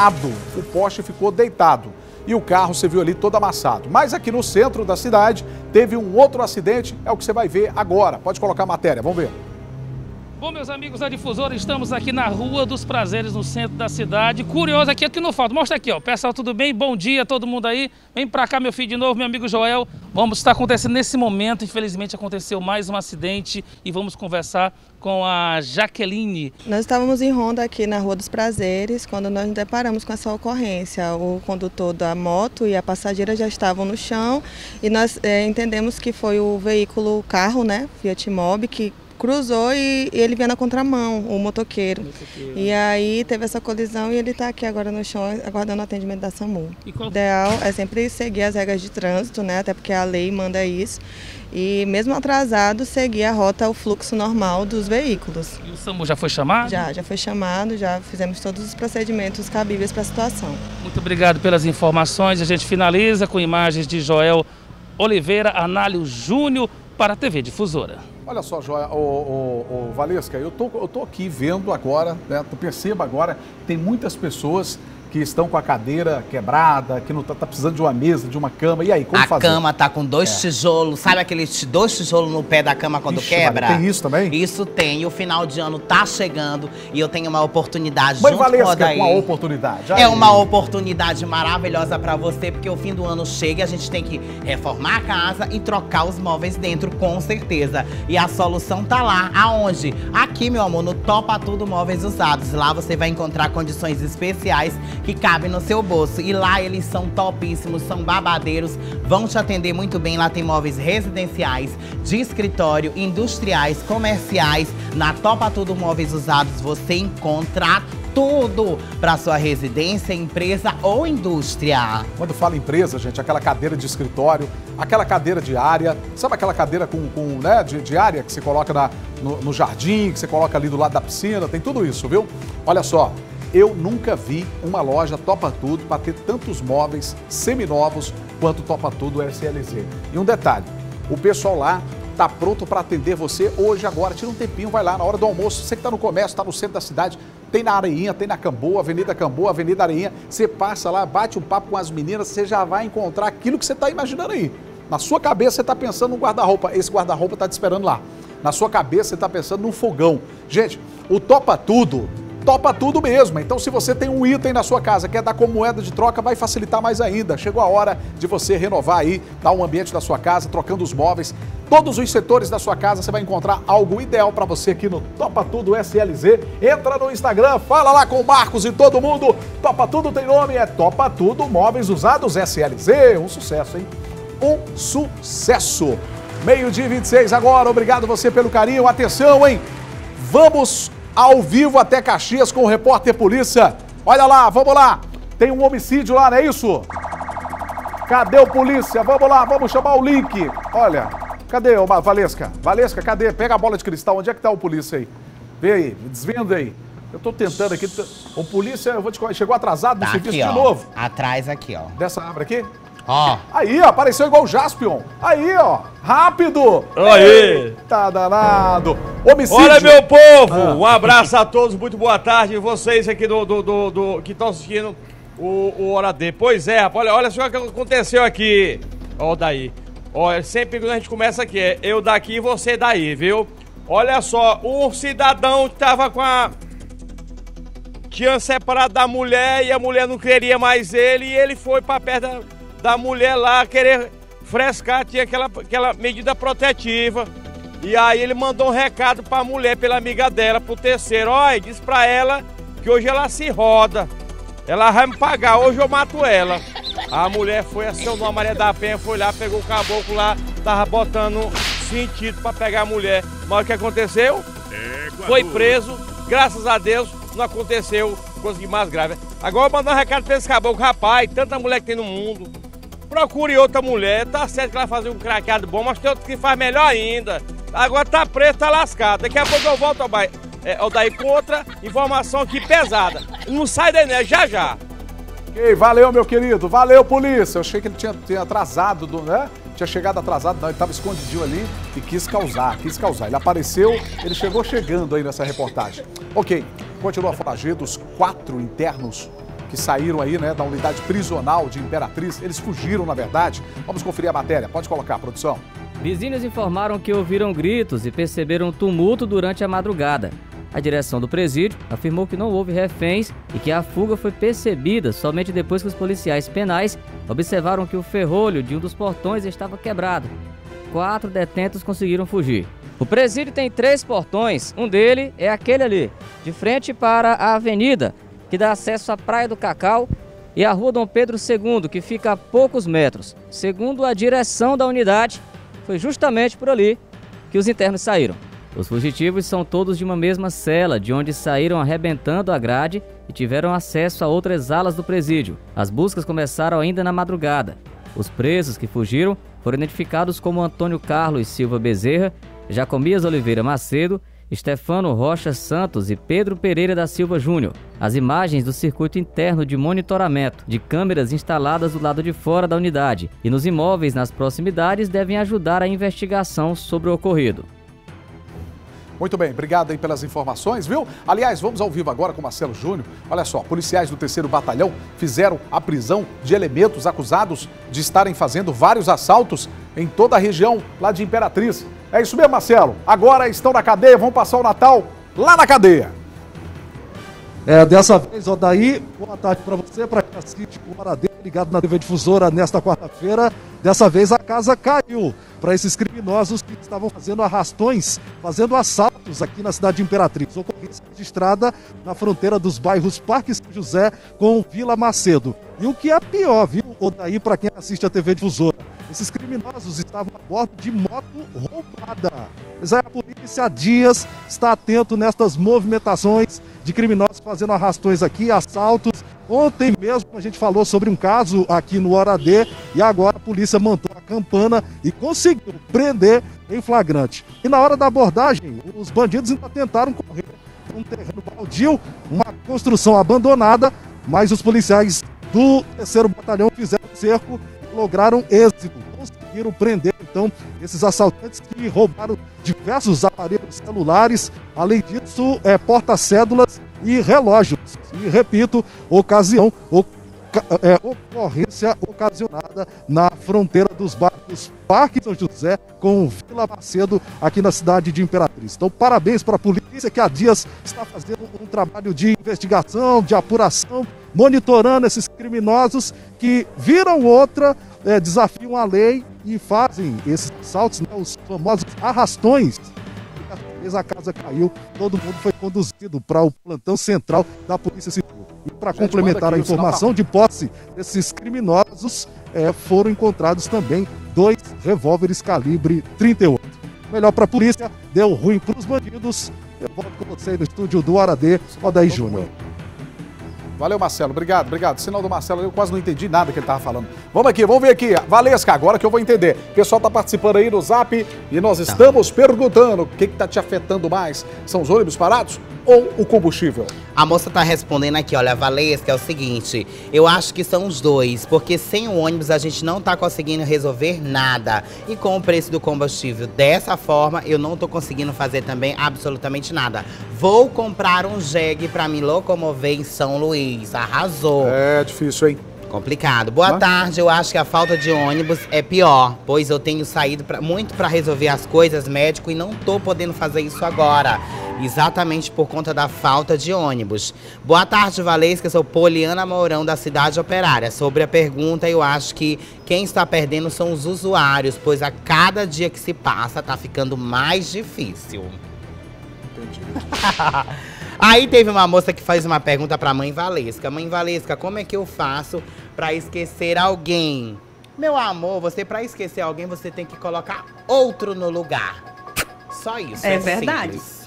deitado. E o carro, você viu ali, todo amassado. Mas aqui no centro da cidade, teve um outro acidente. É o que você vai ver agora. Pode colocar a matéria, vamos ver. Bom, meus amigos da Difusora, estamos aqui na Rua dos Prazeres, no centro da cidade. Curioso aqui, que não falta. Mostra aqui, ó. Pessoal, tudo bem? Bom dia, todo mundo aí. Vem pra cá, meu filho, de novo, meu amigo Joel. Vamos estar acontecendo nesse momento. Infelizmente, aconteceu mais um acidente e vamos conversar com a Jaqueline. Nós estávamos em ronda aqui na Rua dos Prazeres, quando nós nos deparamos com essa ocorrência. O condutor da moto e a passageira já estavam no chão e nós entendemos que foi o veículo, o carro, né, Fiat Mobi, que cruzou e ele veio na contramão, o motoqueiro. E aí teve essa colisão e ele está aqui agora no chão aguardando o atendimento da SAMU. O ideal é sempre seguir as regras de trânsito, né? Até porque a lei manda isso. E mesmo atrasado, seguir a rota, o fluxo normal dos veículos. E o SAMU já foi chamado? Já foi chamado, já fizemos todos os procedimentos cabíveis para a situação. Muito obrigado pelas informações. A gente finaliza com imagens de Joel Oliveira Análio Júnior para a TV Difusora. Olha só, Valesca, eu tô aqui vendo agora, né? Tu perceba agora, tem muitas pessoas que estão com a cadeira quebrada, que não tá precisando de uma mesa, de uma cama. E aí, como fazer? A cama tá com dois tijolos, sabe aqueles dois tijolos no pé da cama quando quebra? Tem isso também? Isso tem, e o final de ano tá chegando e eu tenho uma oportunidade Mãe junto Valesca, com o Odair. com a oportunidade. É uma oportunidade maravilhosa pra você, porque o fim do ano chega e a gente tem que reformar a casa e trocar os móveis dentro, com certeza. E a solução tá lá. Aonde? Aqui, meu amor, no Topa Tudo Móveis Usados. Lá você vai encontrar condições especiais que cabem no seu bolso. E lá eles são topíssimos, são babadeiros, vão te atender muito bem. Lá tem móveis residenciais, de escritório, industriais, comerciais. Na Topa Tudo Móveis Usados você encontra tudo para sua residência, empresa ou indústria. Quando fala empresa, gente, aquela cadeira de escritório, aquela cadeira de área, sabe aquela cadeira né, de área que você coloca no jardim, que você coloca ali do lado da piscina, tem tudo isso, viu? Olha só, eu nunca vi uma loja Topa Tudo para ter tantos móveis seminovos quanto Topa Tudo SLZ. E um detalhe, o pessoal lá tá pronto para atender você hoje, agora. Tira um tempinho, vai lá na hora do almoço. Você que está no comércio, está no centro da cidade, tem na Areinha, tem na Camboa, Avenida Areinha. Você passa lá, bate um papo com as meninas, você já vai encontrar aquilo que você está imaginando aí. Na sua cabeça você está pensando no guarda-roupa, esse guarda-roupa está te esperando lá. Na sua cabeça você está pensando num fogão. Gente, o Topa Tudo mesmo. Então, se você tem um item na sua casa, quer dar como moeda de troca, vai facilitar mais ainda. Chegou a hora de você renovar aí, dar um ambiente da sua casa, trocando os móveis. Todos os setores da sua casa, você vai encontrar algo ideal para você aqui no Topa Tudo SLZ. Entra no Instagram, fala lá com o Marcos e todo mundo. Topa Tudo tem nome, é Topa Tudo Móveis Usados SLZ. Um sucesso, hein? Um sucesso. Meio-dia e 26 agora, obrigado você pelo carinho. Atenção, hein? Vamos ao vivo até Caxias com o repórter polícia. Olha lá, vamos lá. Tem um homicídio lá, não é isso? Cadê o polícia? Vamos lá, vamos chamar o link. Olha, cadê o Valesca? Valesca, cadê? Pega a bola de cristal, onde é que tá o polícia aí? Vê aí, desvenda aí. Eu tô tentando aqui. O polícia, eu vou te... chegou atrasado no serviço aqui, de novo. Atrás aqui, ó. Dessa árvore aqui? Ó. Aí, ó, apareceu igual o Jaspion. Aí, ó, rápido. Aí. Tá danado. Homicídio. Olha, meu povo, um abraço a todos, muito boa tarde. Vocês aqui que estão assistindo o Hora D. Pois é, rapaz, olha só o que aconteceu aqui. Ó, daí. Olha, sempre quando a gente começa aqui, é eu daqui e você daí, viu? Olha só, um cidadão tava com a... Tinha separado da mulher e a mulher não queria mais ele e ele foi pra perto da mulher lá querer frescar, tinha aquela medida protetiva. E aí ele mandou um recado pra mulher, pela amiga dela, pro terceiro. Olha, diz pra ela que hoje ela se roda. Ela vai me pagar, hoje eu mato ela. A mulher foi, acionou a Maria da Penha, foi lá, pegou o caboclo lá, tava botando sentido pra pegar a mulher. Mas o que aconteceu? Foi preso, graças a Deus, não aconteceu coisa mais grave. Agora eu vou mandar um recado pra esse caboclo. Rapaz, tanta mulher que tem no mundo, procure outra mulher. Tá certo que ela vai fazer um craqueado bom, mas tem outro que faz melhor ainda. Agora tá preso, tá lascado. Daqui a pouco eu volto ao daí com outra informação aqui pesada. Não sai daí, né? Já já. Ok, valeu, meu querido. Valeu, polícia. Eu achei que ele tinha atrasado, né? Tinha chegado atrasado, não, ele estava escondidinho ali e quis causar. Ele apareceu, ele chegou chegando aí nessa reportagem. Ok, continua foragido os 4 internos que saíram aí, né, da unidade prisional de Imperatriz. Eles fugiram, na verdade. Vamos conferir a matéria. Pode colocar, produção. Vizinhos informaram que ouviram gritos e perceberam tumulto durante a madrugada. A direção do presídio afirmou que não houve reféns e que a fuga foi percebida somente depois que os policiais penais observaram que o ferrolho de um dos portões estava quebrado. 4 detentos conseguiram fugir. O presídio tem 3 portões, um dele é aquele ali, de frente para a avenida, que dá acesso à Praia do Cacau, e a Rua Dom Pedro II, que fica a poucos metros. Segundo a direção da unidade, foi justamente por ali que os internos saíram. Os fugitivos são todos de uma mesma cela, de onde saíram arrebentando a grade e tiveram acesso a outras alas do presídio. As buscas começaram ainda na madrugada. Os presos que fugiram foram identificados como Antônio Carlos Silva Bezerra, Jacomias Oliveira Macedo, Stefano Rocha Santos e Pedro Pereira da Silva Júnior. As imagens do circuito interno de monitoramento de câmeras instaladas do lado de fora da unidade e nos imóveis nas proximidades devem ajudar a investigação sobre o ocorrido. Muito bem, obrigado aí pelas informações, viu? Aliás, vamos ao vivo agora com Marcelo Júnior. Olha só, policiais do 3º Batalhão fizeram a prisão de elementos acusados de estarem fazendo vários assaltos em toda a região lá de Imperatriz. É isso mesmo, Marcelo? Agora estão na cadeia, vão passar o Natal lá na cadeia. Dessa vez, Odaí, boa tarde para você, para quem assiste o Hora D, ligado na TV Difusora nesta quarta-feira. Dessa vez a casa caiu para esses criminosos que estavam fazendo arrastões, fazendo assaltos aqui na cidade de Imperatriz. Ocorrência registrada na fronteira dos bairros Parque São José com Vila Macedo. E o que é pior, viu, Odaí, para quem assiste a TV Difusora? Esses criminosos estavam a bordo de moto roubada. Mas a polícia há dias está atento nestas movimentações de criminosos fazendo arrastões aqui, assaltos. Ontem mesmo a gente falou sobre um caso aqui no Hora D e agora a polícia montou a campana e conseguiu prender em flagrante. E na hora da abordagem, os bandidos ainda tentaram correr por um terreno baldio, uma construção abandonada, mas os policiais do 3º Batalhão fizeram cerco e lograram êxito. Conseguiram prender, então, esses assaltantes que roubaram diversos aparelhos celulares, além disso, porta-cédulas e relógios. E, repito, ocorrência ocasionada na fronteira dos bairros Parque São José com Vila Macedo, aqui na cidade de Imperatriz. Então, parabéns para a polícia que há dias está fazendo um trabalho de investigação, de apuração, monitorando esses criminosos que viram outra, desafiam a lei e fazem esses assaltos, né, os famosos arrastões. A casa caiu, todo mundo foi conduzido para o plantão central da Polícia Civil. E para complementar a informação, de posse desses criminosos, foram encontrados também 2 revólveres calibre 38. Melhor para a polícia, deu ruim para os bandidos. Eu volto com você aí no estúdio do Hora D, Odair Júnior. Valeu, Marcelo. Obrigado, obrigado. Sinal do Marcelo, eu quase não entendi nada que ele estava falando. Vamos aqui, vamos ver aqui. Valesca, agora que eu vou entender. O pessoal está participando aí no Zap e nós estamos perguntando o que está te afetando mais. São os ônibus parados ou o combustível? A moça tá respondendo aqui, olha, Valesca, é o seguinte, eu acho que são os dois, porque sem o ônibus a gente não tá conseguindo resolver nada. E com o preço do combustível dessa forma, eu não tô conseguindo fazer também absolutamente nada. Vou comprar um jegue pra me locomover em São Luís, arrasou. É difícil, hein? Complicado. Boa tarde, eu acho que a falta de ônibus é pior, pois eu tenho saído muito para resolver as coisas médico e não tô podendo fazer isso agora, exatamente por conta da falta de ônibus. Boa tarde, Valesca, sou Poliana Mourão da Cidade Operária. Sobre a pergunta, eu acho que quem está perdendo são os usuários, pois a cada dia que se passa tá ficando mais difícil. Entendi. Aí teve uma moça que faz uma pergunta pra mãe Valesca. Mãe Valesca, como é que eu faço pra esquecer alguém? Meu amor, você pra esquecer alguém, você tem que colocar outro no lugar. Só isso. É verdade. Simples.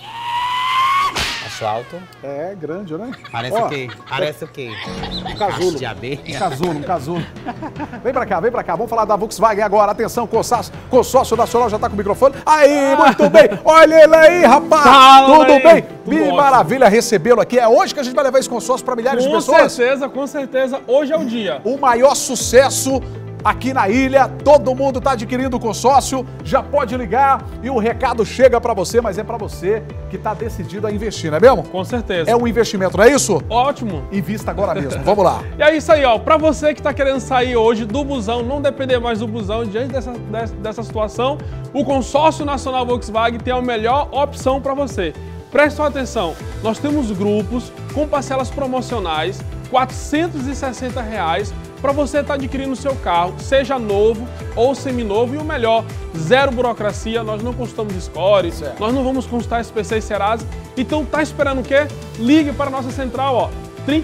Acho alto? É grande, né? Parece o quê? Parece o quê? Um casulo. De abelha. Um casulo. Vem pra cá. Vamos falar da Volkswagen agora. Atenção, consórcio nacional já tá com o microfone. Aí, muito bem. Olha ele aí, rapaz. Tudo bem? Que maravilha recebê-lo aqui. É hoje que a gente vai levar esse consórcio pra milhares de pessoas? Com certeza. Hoje é o dia. O maior sucesso aqui na ilha, todo mundo está adquirindo o consórcio, já pode ligar e o recado chega para você, mas é para você que está decidido a investir, não é mesmo? Com certeza. É um investimento, não é isso? Ótimo. Invista agora mesmo, vamos lá. E é isso aí, ó, para você que está querendo sair hoje do busão, não depender mais do busão, diante dessa situação, o Consórcio Nacional Volkswagen tem a melhor opção para você. Preste atenção, nós temos grupos com parcelas promocionais, R$ 460, para você estar adquirindo o seu carro, seja novo ou seminovo, e o melhor, zero burocracia, nós não consultamos score, nós não vamos consultar SPC e Serasa. Então tá esperando o quê? Ligue para a nossa central, ó,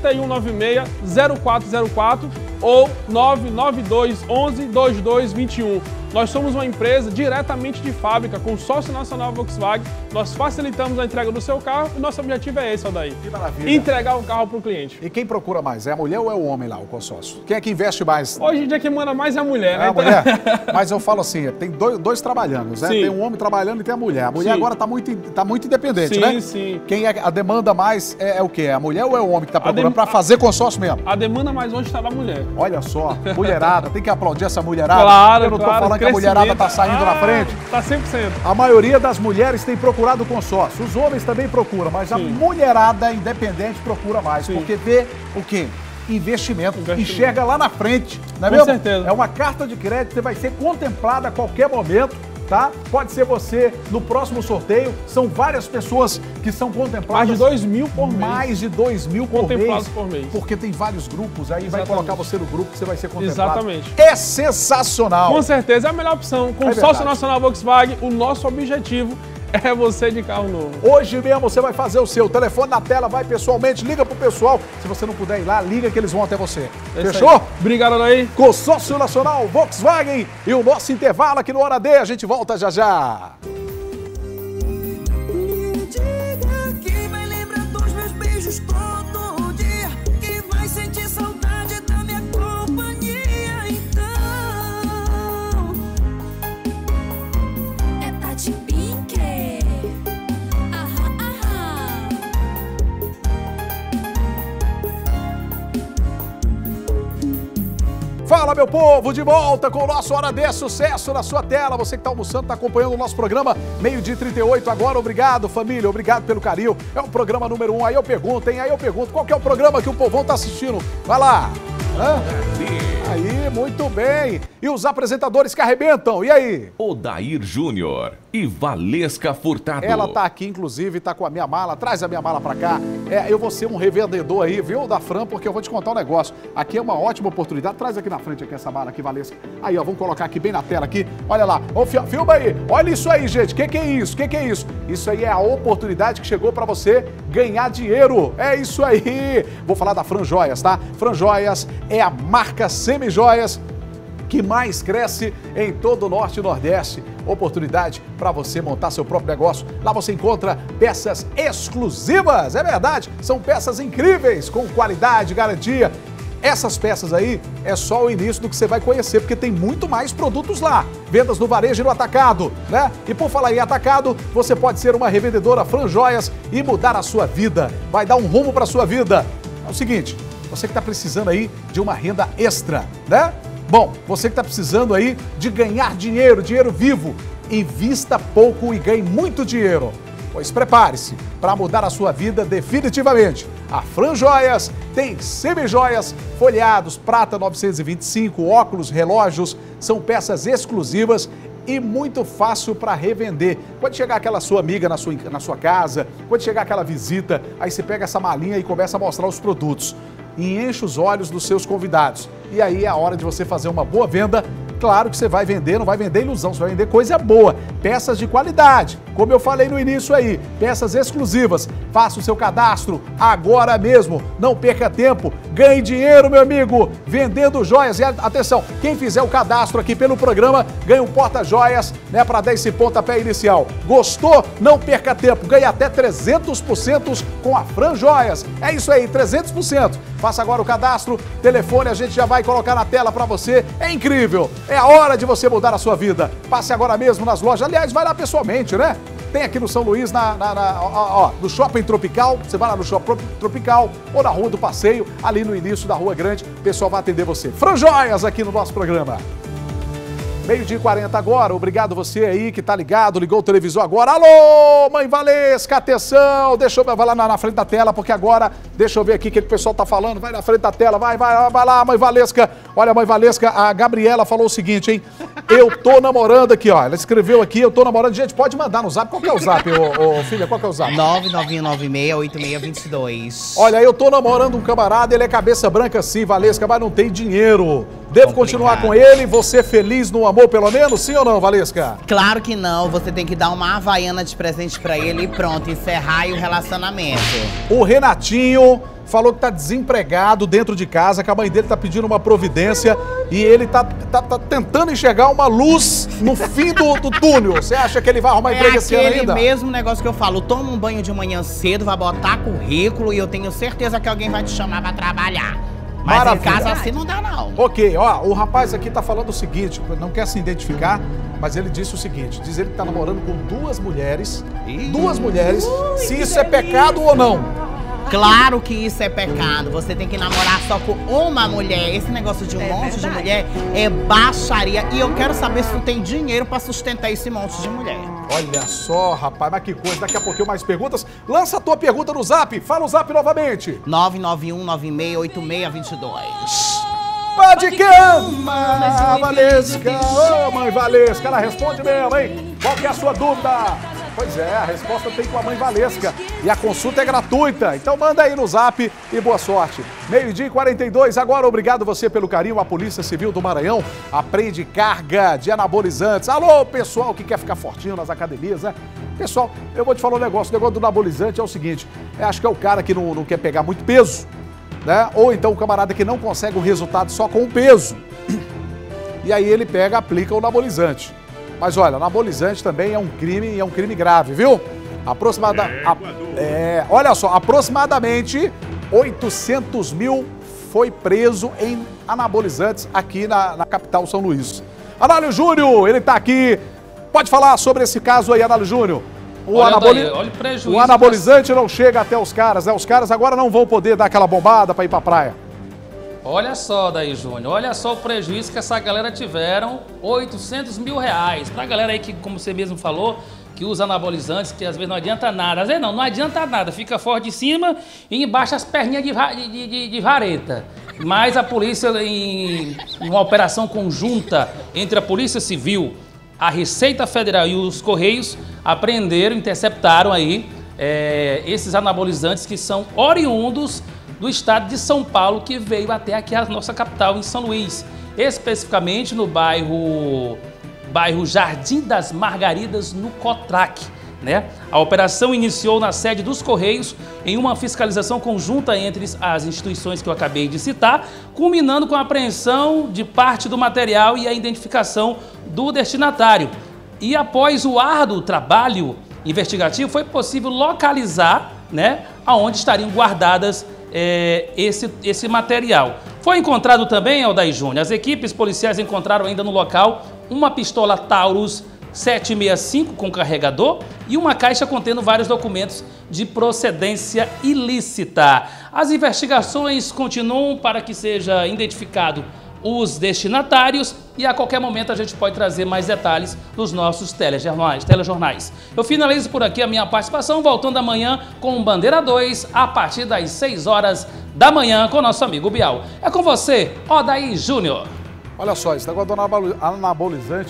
3196-0404 ou 99211-2221. Nós somos uma empresa diretamente de fábrica, consórcio nacional Volkswagen. Nós facilitamos a entrega do seu carro e nosso objetivo é esse, Odair. Que maravilha. Entregar o carro para o cliente. E quem procura mais? É a mulher ou é o homem lá, o consórcio? Quem é que investe mais? Hoje em dia quem manda mais é a mulher, né? É a mulher? Mas eu falo assim, tem dois trabalhando, né? Sim. Tem um homem trabalhando e tem a mulher. A mulher agora tá muito independente, sim, né? Sim. Quem é a demanda mais é o quê? É a mulher ou é o homem que tá procurando para fazer consórcio mesmo? A demanda mais hoje está da mulher. Olha só, mulherada, tem que aplaudir essa mulherada. Claro, eu não tô falando que a mulherada tá saindo na frente. Tá 100%. A maioria das mulheres tem procurado consórcio. Os homens também procuram, mas a mulherada independente procura mais. Porque vê o quê? Investimento. Enxerga lá na frente. Não é mesmo? Com certeza. É uma carta de crédito que vai ser contemplada a qualquer momento. Tá? Pode ser você no próximo sorteio. São várias pessoas que são contempladas. Mais de 2 mil por mês. Mais de 2 mil contemplados por mês. Porque tem vários grupos, aí vai colocar você no grupo que você vai ser contemplado. Exatamente. É sensacional. Com certeza, é a melhor opção. Consórcio Nacional Volkswagen, o nosso objetivo é você de carro novo. Hoje mesmo você vai fazer o seu. Telefone na tela, vai pessoalmente, liga pro pessoal. Se você não puder ir lá, liga que eles vão até você. Fechou? Obrigado, Anaí. Consórcio Nacional Volkswagen e o nosso intervalo aqui no Hora D. A gente volta já já. Que vai lembrar dos meus beijos todo dia, que vai sentir saudade da minha companhia. Então é Tati Pink. Fala, meu povo, de volta com o nosso Hora D, sucesso na sua tela. Você que está almoçando, está acompanhando o nosso programa, 12h38 agora. Obrigado, família, obrigado pelo carinho. É o programa número 1. Aí eu pergunto, qual que é o programa que o povão está assistindo? Vai lá. Aí, muito bem. E os apresentadores que arrebentam, e aí? Odair Júnior e Valesca Furtado. Ela tá aqui, inclusive, tá com a minha mala. Traz a minha mala pra cá. Eu vou ser um revendedor aí, viu, da Fran, porque eu vou te contar um negócio. Aqui é uma ótima oportunidade. Traz aqui na frente aqui essa mala aqui, Valesca. Aí, ó, vamos colocar aqui bem na tela aqui. Olha lá. Ô, filma aí. Olha isso aí, gente. Que é isso? Que é isso? Isso aí é a oportunidade que chegou pra você ganhar dinheiro. É isso aí. Vou falar da Fran Joias, tá? Fran Joias é a marca semi-joias que mais cresce em todo o Norte e Nordeste. Oportunidade para você montar seu próprio negócio. Lá você encontra peças exclusivas, é verdade. São peças incríveis, com qualidade, garantia. Essas peças aí é só o início do que você vai conhecer, porque tem muito mais produtos lá. Vendas no varejo e no atacado, né? E por falar em atacado, você pode ser uma revendedora Fran Joias e mudar a sua vida. Vai dar um rumo para a sua vida. É o seguinte, você que está precisando aí de uma renda extra, né? Bom, você que está precisando aí de ganhar dinheiro, dinheiro vivo, invista pouco e ganhe muito dinheiro. Pois prepare-se para mudar a sua vida definitivamente. A Fran Joias tem semi-joias, folheados, prata 925, óculos, relógios, são peças exclusivas e muito fácil para revender. Quando chegar aquela sua amiga na sua casa, quando chegar aquela visita, aí você pega essa malinha e começa a mostrar os produtos. E enche os olhos dos seus convidados. E aí é a hora de você fazer uma boa venda. Claro que você vai vender, não vai vender ilusão, você vai vender coisa boa, peças de qualidade, como eu falei no início aí, peças exclusivas. Faça o seu cadastro agora mesmo, não perca tempo, ganhe dinheiro, meu amigo, vendendo joias. E atenção, quem fizer o cadastro aqui pelo programa ganha um porta-joias, né, para dar esse pontapé inicial. Gostou? Não perca tempo, ganhe até 300% com a Fran Joias. É isso aí, 300%. Faça agora o cadastro, telefone a gente já vai colocar na tela para você. É incrível. É a hora de você mudar a sua vida. Passe agora mesmo nas lojas. Aliás, vai lá pessoalmente, né? Tem aqui no São Luís, no Shopping Tropical. Você vai lá no Shopping Tropical ou na Rua do Passeio, ali no início da Rua Grande. O pessoal vai atender você. Fran Joias aqui no nosso programa. 12h40 agora, obrigado você aí que tá ligado, ligou o televisor agora. Alô, mãe Valesca, atenção, deixa eu ver, vai lá na frente da tela, porque agora, deixa eu ver aqui o que o pessoal tá falando, vai na frente da tela, vai lá, mãe Valesca. Olha, mãe Valesca, a Gabriela falou o seguinte, hein, eu tô namorando aqui, ó, ela escreveu aqui, eu tô namorando, gente, pode mandar no zap, qual que é o zap, filha, qual que é o zap? 991968622. Olha, eu tô namorando um camarada, ele é cabeça branca sim, Valesca, mas não tem dinheiro. Devo continuar com ele, você feliz no amor pelo menos, sim ou não, Valesca? Claro que não, você tem que dar uma havaiana de presente pra ele e pronto, encerrar aí o relacionamento. O Renatinho falou que tá desempregado dentro de casa, que a mãe dele tá pedindo uma providência e ele tá tentando enxergar uma luz no fim do túnel. Você acha que ele vai arrumar emprego esse ano ainda? É aquele mesmo negócio que eu falo, toma um banho de manhã cedo, vai botar currículo e eu tenho certeza que alguém vai te chamar pra trabalhar. Mas maravilha. Em casa assim não dá não. Ok, ó, o rapaz aqui tá falando o seguinte, não quer se identificar, mas ele disse o seguinte, diz ele que tá namorando com duas mulheres, se isso é pecado ou não. Claro que isso é pecado, você tem que namorar só com uma mulher. Esse negócio de um monte de mulher é baixaria. E eu quero saber se tu tem dinheiro pra sustentar esse monte de mulher. Olha só, rapaz, mas que coisa. Daqui a pouquinho mais perguntas. Lança a tua pergunta no zap. Fala o zap novamente. 991968622. Pode que ama, Valesca. Ô, mãe Valesca, ela responde mesmo, hein? Qual que é a sua dúvida? Pois é, a resposta tem com a mãe Valesca. E a consulta é gratuita. Então manda aí no zap e boa sorte. 12h42, agora obrigado você pelo carinho. A Polícia Civil do Maranhão apreende carga de anabolizantes. Alô, pessoal que quer ficar fortinho nas academias, né? Pessoal, eu vou te falar um negócio. O negócio do anabolizante é o seguinte. Acho que é o cara que não quer pegar muito peso, né? Ou então o camarada que não consegue um resultado só com o peso. E aí ele pega, aplica o anabolizante. Mas olha, anabolizante também é um crime e é um crime grave, viu? Olha só, aproximadamente 800 mil foi preso em anabolizantes aqui na capital São Luís. Análio Júnior, ele tá aqui. Pode falar sobre esse caso aí, Análio Júnior. Olha o prejuízo. O anabolizante não chega até os caras, né? Os caras agora não vão poder dar aquela bombada para ir pra praia. Olha só daí, Júnior, olha só o prejuízo que essa galera tiveram, 800 mil reais. Pra galera aí que, como você mesmo falou, que usa anabolizantes, que às vezes não adianta nada. Às vezes não adianta nada, fica forte de cima e embaixo as perninhas de vareta. Mas a polícia, em uma operação conjunta entre a Polícia Civil, a Receita Federal e os Correios apreenderam, interceptaram aí esses anabolizantes que são oriundos do estado de São Paulo, que veio até aqui a nossa capital, em São Luís, especificamente no bairro Jardim das Margaridas, no Cotrac, né? A operação iniciou na sede dos Correios em uma fiscalização conjunta entre as instituições que eu acabei de citar, culminando com a apreensão de parte do material e a identificação do destinatário. E após o árduo trabalho investigativo, foi possível localizar, né, aonde estariam guardadas esse material. Foi encontrado também, Aldair Júnior, as equipes policiais encontraram ainda no local uma pistola Taurus 765 com carregador e uma caixa contendo vários documentos de procedência ilícita. As investigações continuam para que seja identificado os destinatários e a qualquer momento a gente pode trazer mais detalhes nos nossos telejornais. Eu finalizo por aqui a minha participação, voltando amanhã com o Bandeira 2 a partir das 6 horas da manhã com o nosso amigo Bial. É com você, Aldair Júnior. Olha só, esse negócio do anabolizante,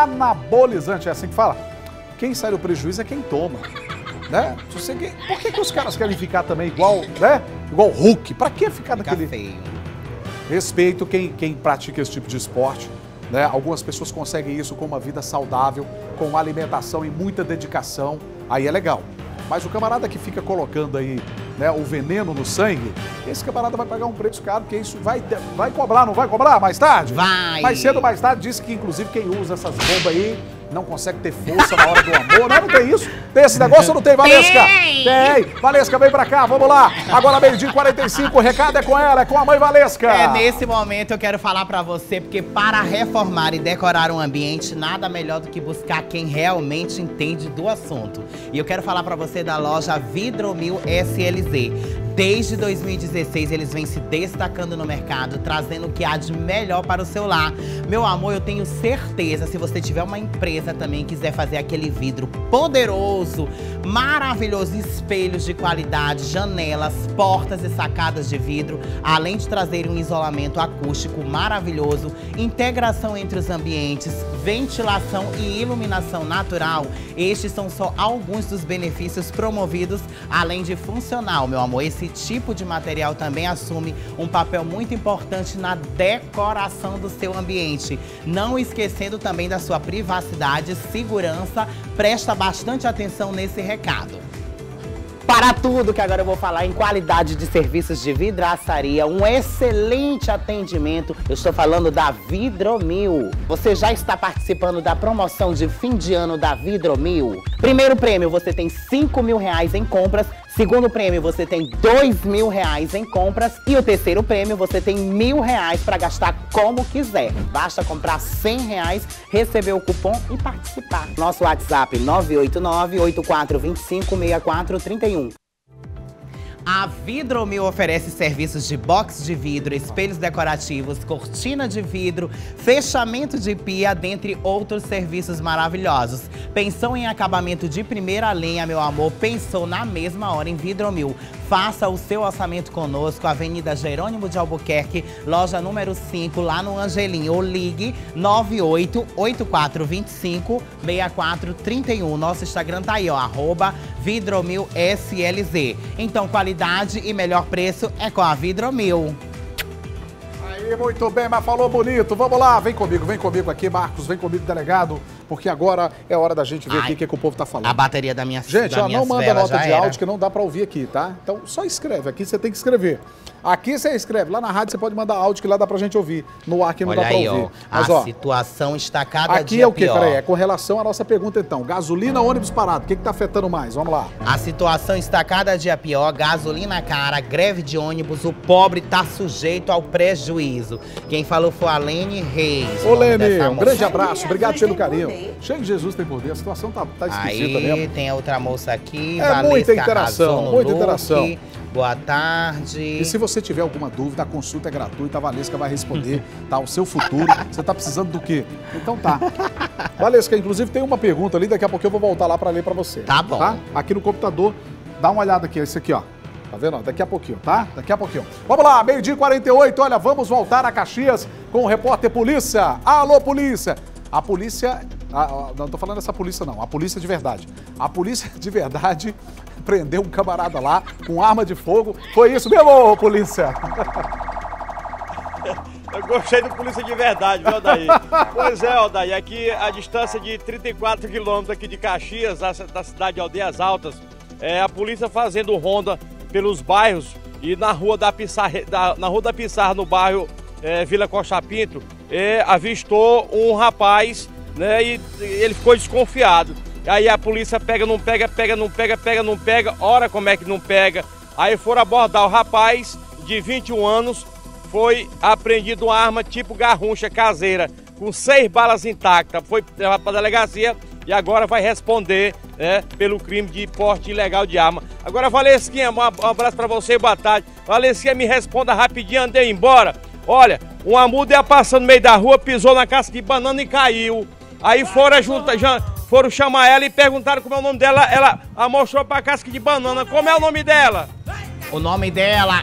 é assim que fala? Quem sai do prejuízo é quem toma, né? Por que os caras querem ficar também igual, né? Igual Hulk? Pra que ficar daquele... feio. Respeito quem pratica esse tipo de esporte, né? Algumas pessoas conseguem isso com uma vida saudável, com uma alimentação e muita dedicação, aí é legal. Mas o camarada que fica colocando aí, né, o veneno no sangue, esse camarada vai pagar um preço caro, porque isso vai cobrar, não vai cobrar mais tarde? Vai! Mais cedo ou mais tarde, disse que inclusive quem usa essas bombas aí não consegue ter força na hora do amor, né? Não tem isso? Tem esse negócio ou não tem, Valesca? Tem! Valesca, vem pra cá, vamos lá. Agora, 12h45, o recado é com ela, é com a mãe Valesca. Nesse momento eu quero falar pra você, porque para reformar e decorar um ambiente, nada melhor do que buscar quem realmente entende do assunto. E eu quero falar pra você da loja Vidromil SLZ. Desde 2016, eles vêm se destacando no mercado, trazendo o que há de melhor para o seu lar. Meu amor, eu tenho certeza, se você tiver uma empresa também quiser fazer aquele vidro poderoso, maravilhoso, espelhos de qualidade, janelas, portas e sacadas de vidro, além de trazer um isolamento acústico maravilhoso, integração entre os ambientes, ventilação e iluminação natural, estes são só alguns dos benefícios promovidos, além de funcional, meu amor. Esse tipo de material também assume um papel muito importante na decoração do seu ambiente. Não esquecendo também da sua privacidade e segurança, presta bastante atenção nesse recado. Para tudo que agora eu vou falar em qualidade de serviços de vidraçaria, um excelente atendimento, eu estou falando da Vidromil. Você já está participando da promoção de fim de ano da Vidromil? Primeiro prêmio, você tem R$5.000 em compras. Segundo prêmio, você tem R$2.000 em compras. E o terceiro prêmio, você tem R$1.000 para gastar como quiser. Basta comprar R$100, receber o cupom e participar. Nosso WhatsApp 989-8425-6431. A Vidromil oferece serviços de box de vidro, espelhos decorativos, cortina de vidro, fechamento de pia, dentre outros serviços maravilhosos. Pensou em acabamento de primeira linha, meu amor? Pensou na mesma hora em Vidromil. Faça o seu orçamento conosco, Avenida Jerônimo de Albuquerque, loja número 5, lá no Angelim. Ou ligue 98-8425-6431. Nosso Instagram tá aí, ó, @VidromilSLZ. Então, qualidade e melhor preço é com a Vidromil. Aí, muito bem, mas falou bonito. Vamos lá, vem comigo aqui, Marcos, vem comigo, delegado, porque agora é hora da gente ver aqui o que o povo tá falando. A bateria da minha Gente, da não manda nota de áudio que não dá pra ouvir aqui, tá? Então só escreve, aqui você tem que escrever. Aqui você escreve, lá na rádio você pode mandar áudio que lá dá pra gente ouvir. No ar que não dá pra ouvir. Ó, mas, a situação está cada aqui dia é o quê? pior. Peraí, é com relação à nossa pergunta então. Gasolina, ônibus parado, o que tá afetando mais? Vamos lá. A situação está cada dia pior, gasolina cara, greve de ônibus, o pobre tá sujeito ao prejuízo. Quem falou foi a Lene Reis. Ô Lene, um grande abraço, obrigado pelo carinho. Cheio de Jesus tem poder, a situação tá esquisita mesmo. Aí tem a outra moça aqui, muita interação, muita interação. Boa tarde. E se você tiver alguma dúvida, a consulta é gratuita, a Valesca vai responder, tá? O seu futuro, você tá precisando do quê? Então tá. Valesca, inclusive tem uma pergunta ali, daqui a pouco eu vou voltar lá pra ler pra você. Tá bom. Tá? Aqui no computador, dá uma olhada aqui, esse aqui, ó. Tá vendo? Daqui a pouquinho, tá? Daqui a pouquinho. Vamos lá, 12h48, olha, vamos voltar a Caxias com o repórter Polícia. Alô, polícia! A polícia Não tô falando dessa polícia, não. A polícia de verdade. A polícia de verdade prendeu um camarada lá com arma de fogo. Foi isso mesmo, polícia? Eu gostei do polícia de verdade, viu, Odair? Pois é, Odair, aqui a distância de 34 quilômetros aqui de Caxias, da cidade de Aldeias Altas, a polícia fazendo ronda pelos bairros e na Rua da Pissarra, no bairro Vila Costa Pinto, avistou um rapaz, né, e ele ficou desconfiado. Aí a polícia pega, não pega, ora como é que não pega. Aí foram abordar o rapaz de 21 anos, foi apreendido uma arma tipo garruncha caseira, com 6 balas intactas, foi levado para a delegacia e agora vai responder pelo crime de porte ilegal de arma. Agora, Valesquinha, um abraço para você e boa tarde. Valesquinha, me responda rapidinho, andei embora. Olha, uma muda ia passando no meio da rua, pisou na casca de banana e caiu. Aí foram chamar ela e perguntaram como é o nome dela, ela mostrou para a casca de banana. Como é o nome dela? O nome dela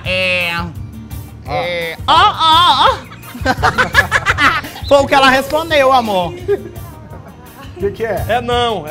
Foi o que ela respondeu, amor. O que é? Não,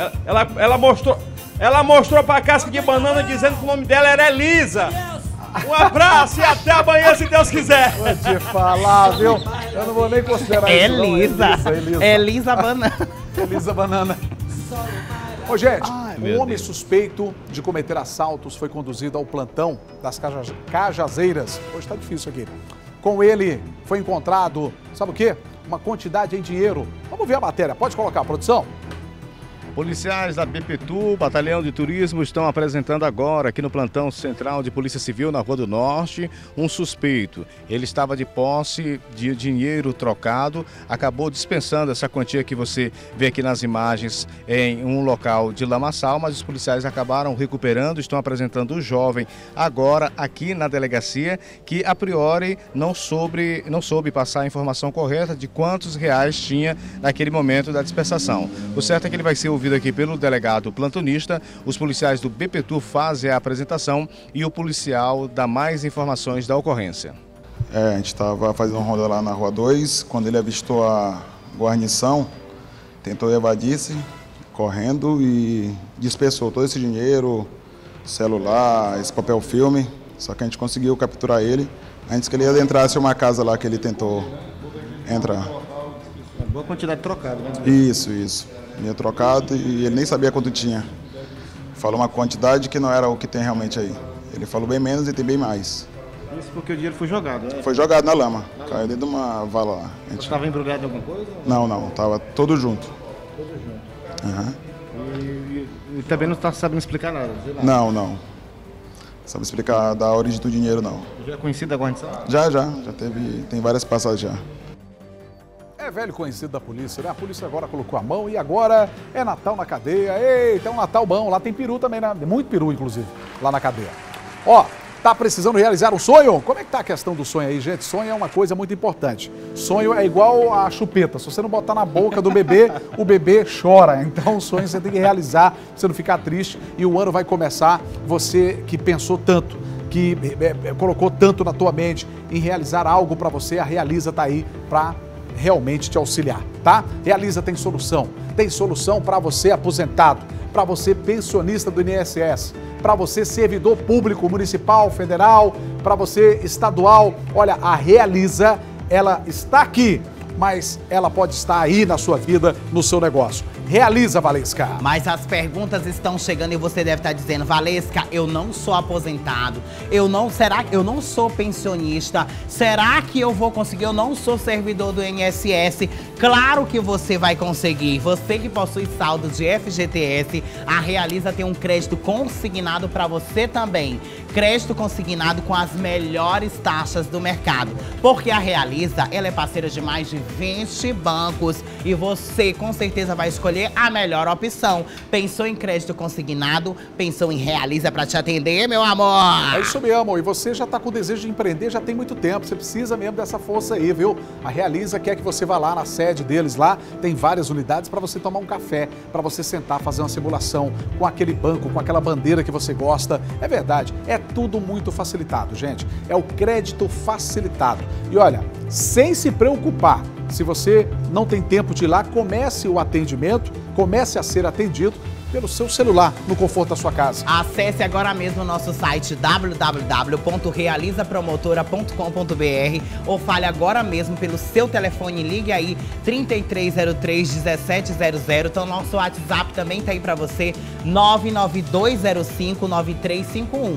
ela mostrou pra casca de banana dizendo que o nome dela era Elisa. Um abraço e até amanhã, se Deus quiser. Vou te falar, viu? Eu não vou nem considerar isso, não. Elisa Banana. Elisa Banana. Ô, gente, um homem suspeito de cometer assaltos foi conduzido ao plantão das Cajazeiras. Hoje tá difícil aqui. Com ele foi encontrado, sabe o quê? Uma quantidade em dinheiro. Vamos ver a matéria. Pode colocar, produção? Policiais da BPTU, Batalhão de Turismo, estão apresentando agora, aqui no plantão central de Polícia Civil, na Rua do Norte, um suspeito. Ele estava de posse de dinheiro trocado, acabou dispensando essa quantia que você vê aqui nas imagens em um local de lamaçal, mas os policiais acabaram recuperando, estão apresentando o jovem agora aqui na delegacia, que a priori não soube passar a informação correta de quantos reais tinha naquele momento da dispensação. O certo é que ele vai ser ouvido aqui pelo delegado plantonista, os policiais do BPTU fazem a apresentação e o policial dá mais informações da ocorrência. A gente estava fazendo uma ronda lá na Rua 2, quando ele avistou a guarnição, tentou evadir-se, correndo e dispersou todo esse dinheiro, celular, esse papel filme, só que a gente conseguiu capturar ele antes que ele adentrasse uma casa lá que ele tentou entrar. Uma boa quantidade trocada, né? Isso. Tinha trocado e ele nem sabia quanto tinha. Falou uma quantidade que não era o que tem realmente aí. Ele falou bem menos e tem bem mais. Isso porque o dinheiro foi jogado, né? Foi jogado na lama. Caiu dentro de uma vala lá. Você estava embrulhado em alguma coisa? Não. Tava todo junto. Todo junto. Uhum. E também não está sabendo explicar nada? Não. Sabe explicar da origem do dinheiro, não. Já é conhecido a guarnição? Já tem várias passagens já. É velho conhecido da polícia, né? A polícia agora colocou a mão e agora é Natal na cadeia. Eita, é um Natal bom. Lá tem peru também, né? Muito peru, inclusive, lá na cadeia. Ó, tá precisando realizar um sonho? Como é que tá a questão do sonho aí, gente? Sonho é uma coisa muito importante. Sonho é igual a chupeta. Se você não botar na boca do bebê, o bebê chora. Então, o sonho você tem que realizar, pra você não ficar triste. E o ano vai começar, você que pensou tanto, que colocou tanto na tua mente em realizar algo pra você, a Realiza tá aí pra realmente te auxiliar, tá? Realiza tem solução para você aposentado, para você pensionista do INSS, para você servidor público municipal, federal, para você estadual. Olha, a Realiza, ela está aqui, mas ela pode estar aí na sua vida, no seu negócio. Realiza, Valesca. Mas as perguntas estão chegando e você deve estar dizendo: Valesca, eu não sou aposentado, será que eu não sou pensionista? Será que eu vou conseguir? Eu não sou servidor do INSS. Claro que você vai conseguir. Você que possui saldo de FGTS, a Realiza tem um crédito consignado para você também. Crédito consignado com as melhores taxas do mercado. Porque a Realiza, ela é parceira de mais de 20 bancos e você com certeza vai escolher a melhor opção. Pensou em crédito consignado? Pensou em Realiza para te atender, meu amor? É isso mesmo. E você já está com o desejo de empreender já tem muito tempo. Você precisa mesmo dessa força aí, viu? A Realiza quer que você vá lá na sede deles lá. Tem várias unidades para você tomar um café, para você sentar, fazer uma simulação com aquele banco, com aquela bandeira que você gosta. É verdade. É tudo muito facilitado, gente. É o crédito facilitado. E olha, sem se preocupar, Se você não tem tempo de ir lá, comece o atendimento, comece a ser atendido pelo seu celular, no conforto da sua casa. Acesse agora mesmo o nosso site www.realizapromotora.com.br ou fale agora mesmo pelo seu telefone, ligue aí 3303-1700. Então nosso WhatsApp também tá aí para você, 99205-9351.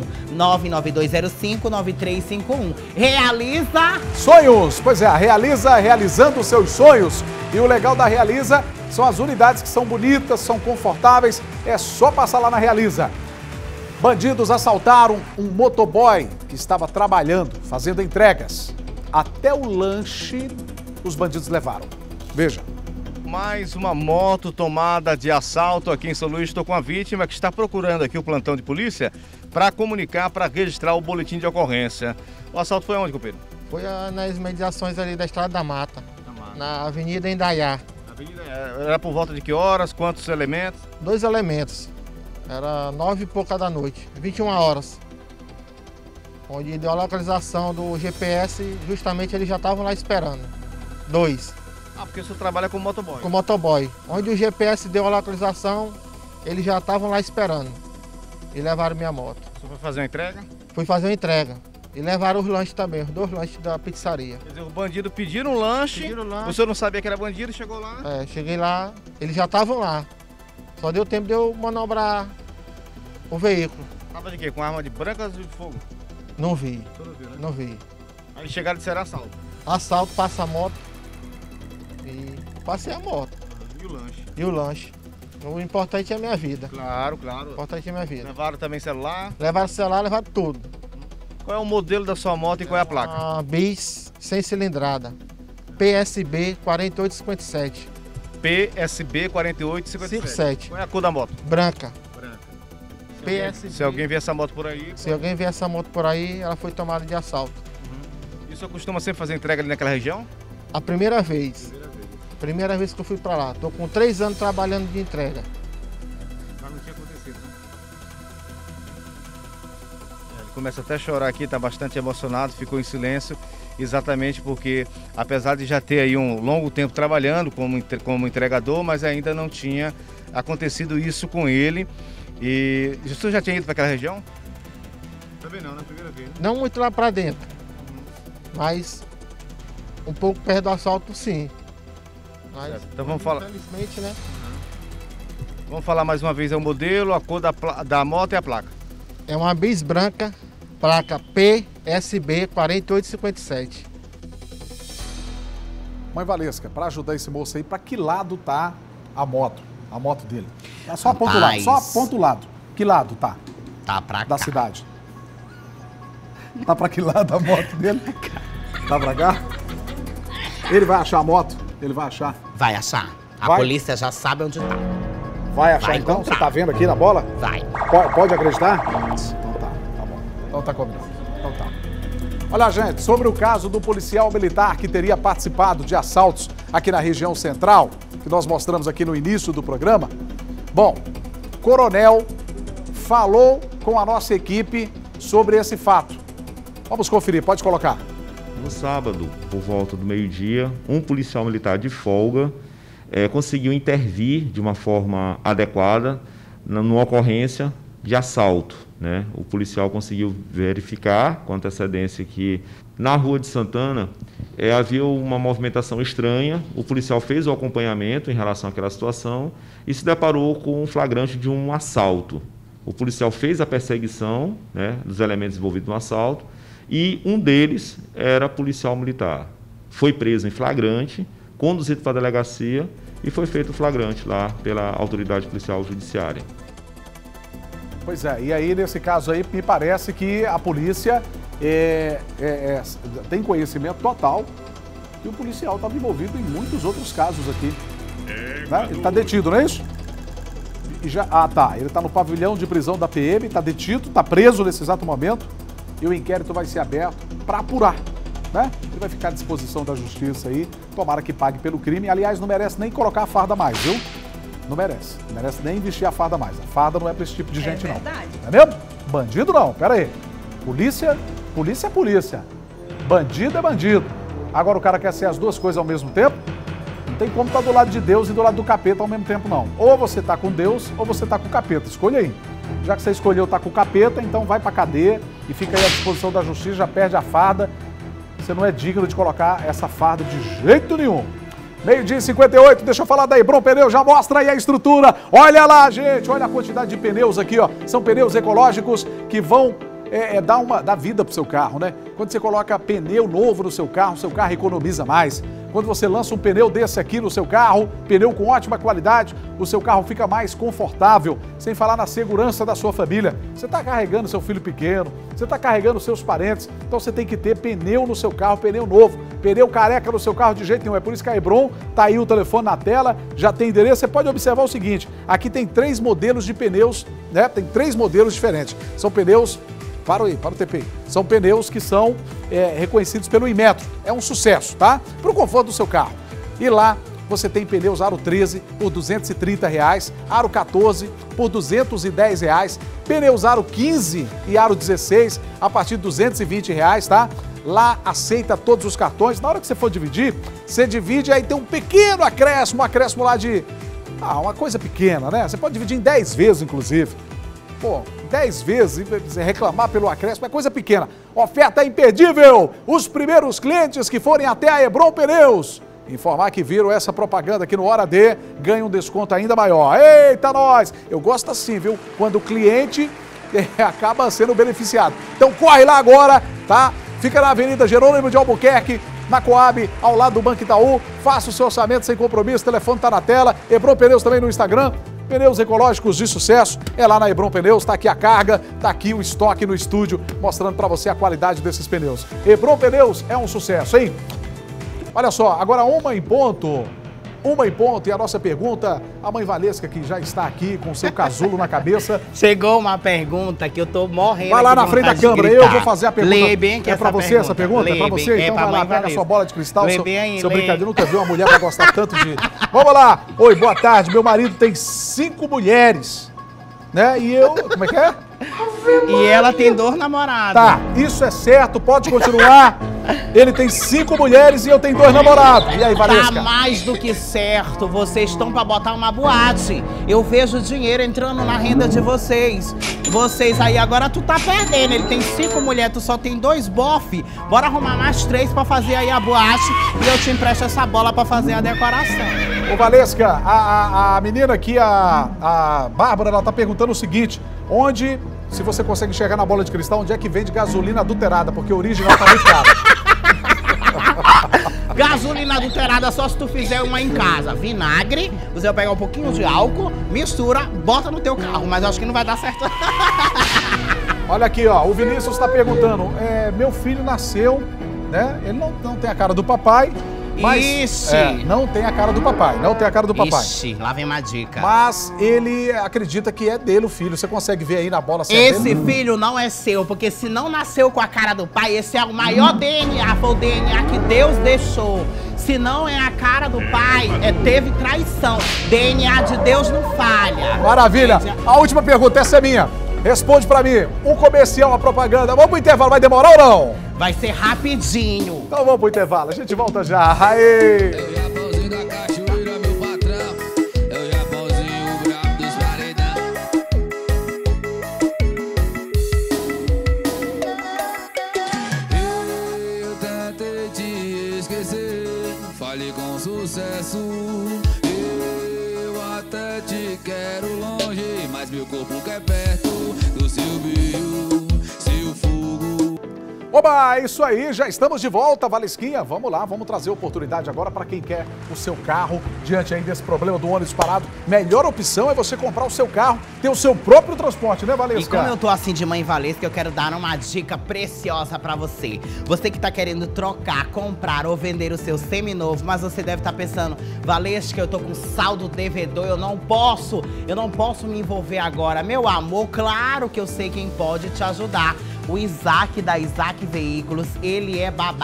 99205-9351. Realiza sonhos! Pois é, realizando os seus sonhos. E o legal da Realiza são as unidades que são bonitas, são confortáveis, é só passar lá na Realiza. Bandidos assaltaram um motoboy que estava trabalhando, fazendo entregas. Até o lanche os bandidos levaram. Veja. Mais uma moto tomada de assalto aqui em São Luís. Estou com a vítima que está procurando aqui o plantão de polícia para comunicar, para registrar o boletim de ocorrência. O assalto foi onde, companheiro? Foi nas mediações ali da Estrada da Mata, na Avenida Indaiá. Era por volta de que horas? Quantos elementos? 2 elementos. Era 9 e pouca da noite, 21 horas. Onde deu a localização do GPS, justamente eles já estavam lá esperando. 2. Ah, porque o senhor trabalha com motoboy? Com motoboy. Onde o GPS deu a localização, eles já estavam lá esperando. E levaram minha moto. O senhor foi fazer uma entrega? Fui fazer uma entrega. E levaram os lanches também, os 2 lanches da pizzaria. Quer dizer, os bandidos pediram um lanche, o senhor não sabia que era bandido, chegou lá? É, cheguei lá, eles já estavam lá. Só deu tempo de eu manobrar o veículo. Tava de quê? Com arma de brancas ou de fogo? Não vi. Você não viu, né? Não vi. Aí chegaram e disseram assalto. Assalto, passa a moto e passei a moto. E o lanche? E o lanche. O importante é a minha vida. Claro, claro. O importante é a minha vida. Levaram também celular? Levaram celular, levaram tudo. Qual é o modelo da sua moto e qual é a placa? Uma Bis sem cilindrada. PSB 4857. PSB 4857. Qual é a cor da moto? Branca. PSB. Se alguém ver essa moto por aí... Se alguém ver essa moto por aí, ela foi tomada de assalto. E o senhor costuma sempre fazer entrega ali naquela região? A primeira vez. Primeira vez que eu fui pra lá. Tô com 3 anos trabalhando de entrega. Mas não tinha acontecido, né? Ele começa até a chorar aqui, tá bastante emocionado, ficou em silêncio. Exatamente porque, apesar de já ter aí um longo tempo trabalhando como entregador, mas ainda não tinha acontecido isso com ele. E o senhor já tinha ido para aquela região? Também não, na primeira vez. Né? Não muito lá para dentro, mas um pouco perto do assalto, sim. Mas, então vamos falar. Infelizmente, né? Vamos falar mais uma vez, é o modelo, a cor da moto e a placa. É uma Bis branca, placa PSB 4857. Mãe Valesca, para ajudar esse moço aí, para que lado tá a moto dele? Só aponta o lado, só aponta o lado. Que lado tá? Tá pra cá. Da cidade. Tá pra que lado a moto dele? Tá pra cá? Ele vai achar a moto? Ele vai achar? Vai achar. A polícia já sabe onde tá. Vai achar então? Você tá vendo aqui na bola? Vai. Pode acreditar? Então tá bom. Então tá combinado. Então tá. Olha, gente, sobre o caso do policial militar que teria participado de assaltos aqui na região central, que nós mostramos aqui no início do programa. Bom, Coronel falou com a nossa equipe sobre esse fato. Vamos conferir, pode colocar. No sábado, por volta do meio-dia, um policial militar de folga conseguiu intervir de uma forma adequada numa ocorrência de assalto, né? O policial conseguiu verificar com antecedência que na Rua de Santana havia uma movimentação estranha. O policial fez o acompanhamento em relação àquela situação e se deparou com um flagrante de um assalto. O policial fez a perseguição, né, dos elementos envolvidos no assalto e um deles era policial militar. Foi preso em flagrante, conduzido para a delegacia e foi feito o flagrante lá pela autoridade policial judiciária. Pois é, e aí nesse caso aí me parece que a polícia tem conhecimento total que o policial estava envolvido em muitos outros casos aqui. Né? Ele está detido, não é isso? Ele está no pavilhão de prisão da PM, está detido, está preso nesse exato momento e o inquérito vai ser aberto para apurar. Né? Ele vai ficar à disposição da justiça aí, tomara que pague pelo crime. Aliás, não merece nem colocar a farda mais, viu? Não merece. Não merece nem vestir a farda mais. A farda não é para esse tipo de gente, não. Não é mesmo? Bandido não, pera aí. Polícia é polícia. Bandido é bandido. Agora o cara quer ser as duas coisas ao mesmo tempo? Não tem como estar do lado de Deus e do lado do capeta ao mesmo tempo, não. Ou você tá com Deus ou você tá com o capeta. Escolha aí. Já que você escolheu estar com o capeta, então vai pra cadeia e fica aí à disposição da justiça, já perde a farda. Você não é digno de colocar essa farda de jeito nenhum. 12h58, deixa eu falar da Hebron Pneus, já mostra aí a estrutura. Olha lá, gente, olha a quantidade de pneus aqui, ó. São pneus ecológicos que vão dar vida pro seu carro, né? Quando você coloca pneu novo no seu carro economiza mais. Quando você lança um pneu desse aqui no seu carro, pneu com ótima qualidade, o seu carro fica mais confortável, sem falar na segurança da sua família. Você está carregando seu filho pequeno, você está carregando seus parentes, então você tem que ter pneu no seu carro, pneu novo, pneu careca no seu carro de jeito nenhum. É por isso que a Hebron, tá aí o telefone na tela, já tem endereço. Você pode observar o seguinte, aqui tem 3 modelos de pneus, né? Tem 3 modelos diferentes. São pneus... Para o TPI. São pneus que são reconhecidos pelo Inmetro. É um sucesso, tá? Para o conforto do seu carro. E lá você tem pneus Aro 13 por R$ 230, Aro 14 por R$ 210, pneus Aro 15 e Aro 16 a partir de R$ 220, tá? Lá aceita todos os cartões. Na hora que você for dividir, você divide, aí tem um pequeno acréscimo, lá de... uma coisa pequena, né? Você pode dividir em 10 vezes, inclusive. Pô, 10 vezes reclamar pelo acréscimo é coisa pequena. Oferta imperdível! Os primeiros clientes que forem até a Hebron Pneus informar que viram essa propaganda aqui no Hora D, ganham um desconto ainda maior. Eita, nós! Eu gosto assim, viu? Quando o cliente acaba sendo beneficiado. Então corre lá agora, tá? Fica na Avenida Jerônimo de Albuquerque, na Coab, ao lado do Banco Itaú. Faça o seu orçamento sem compromisso, o telefone tá na tela. Hebron Pneus também no Instagram. Pneus ecológicos de sucesso, é lá na Hebron Pneus, tá aqui a carga, tá aqui o estoque no estúdio, mostrando para você a qualidade desses pneus. Hebron Pneus é um sucesso, hein? Olha só, agora 1h em ponto, e a nossa pergunta, a mãe Valesca, que já está aqui com o seu casulo na cabeça. Chegou uma pergunta que eu tô morrendo. Vai lá na frente da câmera, eu vou fazer a pergunta. Lê bem que é pra você essa pergunta? É pra você? Então vai lá, pega a sua bola de cristal, seu brincadeira. Nunca viu uma mulher pra gostar tanto de... Vamos lá! Oi, boa tarde, meu marido tem 5 mulheres, né? E eu... Como é que é? E ela tem 2 namorados. Tá, isso é certo, pode continuar. Ele tem 5 mulheres e eu tenho 2 namorados. E aí, Valesca? Tá mais do que certo. Vocês estão pra botar uma boate. Eu vejo dinheiro entrando na renda de vocês. Vocês aí, agora tu tá perdendo. Ele tem 5 mulheres, tu só tem 2 bofe. Bora arrumar mais 3 pra fazer aí a boate. E eu te empresto essa bola pra fazer a decoração. Ô, Valesca, a menina aqui, a Bárbara, ela tá perguntando o seguinte. Onde, se você consegue enxergar na bola de cristal, onde é que vende gasolina adulterada? Porque o original tá muito caro. Gasolina adulterada só se tu fizer uma em casa. Vinagre, você vai pegar um pouquinho de álcool, mistura, bota no teu carro. Mas eu acho que não vai dar certo. Olha aqui, ó, o Vinícius tá perguntando. Meu filho nasceu, né? Ele não tem a cara do papai. Mas não tem a cara do papai, Ixi, lá vem uma dica. Mas ele acredita que é dele o filho. Você consegue ver aí na bola? Esse filho não é seu, porque se não nasceu com a cara do pai, esse é o maior DNA, foi o DNA que Deus deixou. Se não é a cara do pai, teve traição. DNA de Deus não falha. Maravilha. A última pergunta, essa é minha. Responde pra mim. Um comercial, uma propaganda. Vamos pro intervalo, vai demorar ou não? Vai ser rapidinho. Então vamos pro intervalo, a gente volta já. Aê! É o Japãozinho da cachoeira, meu patrão. É o Japãozinho, o brabo dos paredão. Eu tentei te esquecer, falei com sucesso. Eu até te quero longe, mas meu corpo quer perto do seu brilho, seu fogo. Oba, isso aí, já estamos de volta, Valesquinha. Vamos lá, vamos trazer oportunidade agora para quem quer o seu carro. Diante aí desse problema do ônibus parado, melhor opção é você comprar o seu carro, ter o seu próprio transporte, né, Valesca? E como eu tô assim de mãe Valesca, eu quero dar uma dica preciosa para você. Você que tá querendo trocar, comprar ou vender o seu seminovo, mas você deve estar pensando, Valesca, eu tô com saldo devedor, eu não posso me envolver agora. Meu amor, claro que eu sei quem pode te ajudar. O Isaac da Isaac Veículos, ele é babado.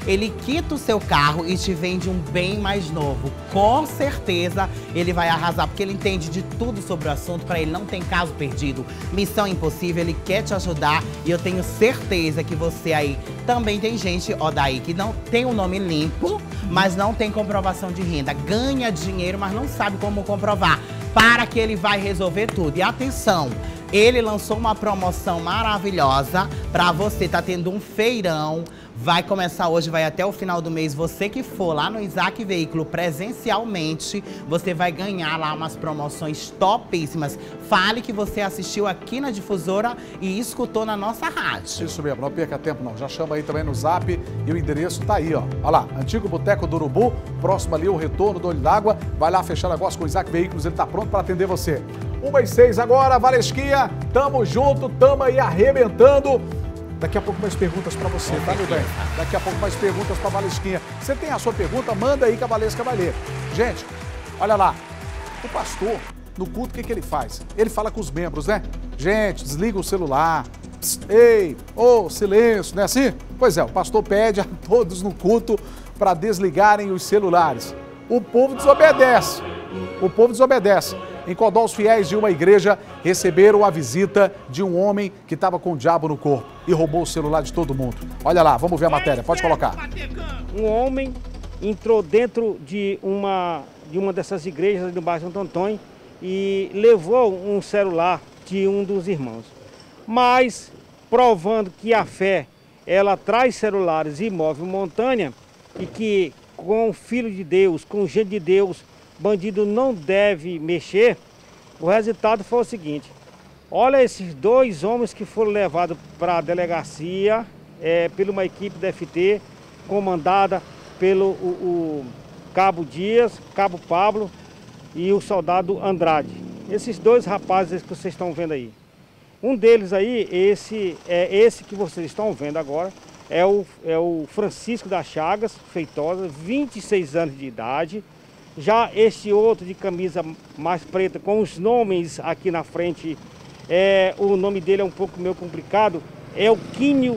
ele quita o seu carro e te vende um bem mais novo. Com certeza ele vai arrasar, porque ele entende de tudo sobre o assunto, para ele não tem caso perdido. Missão impossível, ele quer te ajudar e eu tenho certeza que você aí também tem gente, ó, daí que não tem o nome limpo, mas não tem comprovação de renda. Ganha dinheiro, mas não sabe como comprovar. Para que ele vai resolver tudo. E atenção, ele lançou uma promoção maravilhosa para você. Tá tendo um feirão. Vai começar hoje, vai até o final do mês. Você que for lá no Isaac Veículo presencialmente, você vai ganhar lá umas promoções topíssimas. Fale que você assistiu aqui na Difusora e escutou na nossa rádio. Isso mesmo, não perca tempo não. Já chama aí também no Zap e o endereço tá aí, ó. Olha lá, Antigo Boteco do Urubu, próximo ali o retorno do Olho d'Água. Vai lá fechar negócio com o Isaac Veículos, ele tá pronto para atender você. 1h06 agora, Valesquinha, tamo junto, tamo aí arrebentando. Daqui a pouco mais perguntas para você, tá, meu bem? Daqui a pouco mais perguntas para Valesquinha. Você tem a sua pergunta, manda aí que a Valesca vai ler. Gente, olha lá, o pastor, no culto, o que ele faz? Ele fala com os membros, né? Gente, desliga o celular. Psst, ei, silêncio, não é assim? Pois é, o pastor pede a todos no culto para desligarem os celulares. O povo desobedece. O povo desobedece. Em Codó, os fiéis de uma igreja receberam a visita de um homem que estava com o diabo no corpo e roubou o celular de todo mundo. Olha lá, vamos ver a matéria, pode colocar. Um homem entrou dentro de uma dessas igrejas do bairro Santo Antônio e levou um celular de um dos irmãos. Mas, provando que a fé, ela traz celulares e move montanha, e que com o Filho de Deus, com o jeito de Deus, bandido não deve mexer, o resultado foi o seguinte: olha esses dois homens que foram levados para a delegacia por uma equipe da FT, comandada pelo o Cabo Dias, Cabo Pablo e o soldado Andrade. Esses dois rapazes que vocês estão vendo aí. Um deles aí, esse que vocês estão vendo agora, é o Francisco das Chagas Feitosa, 26 anos de idade. Já este outro de camisa mais preta, com os nomes aqui na frente, o nome dele é um pouco meio complicado, Elquínio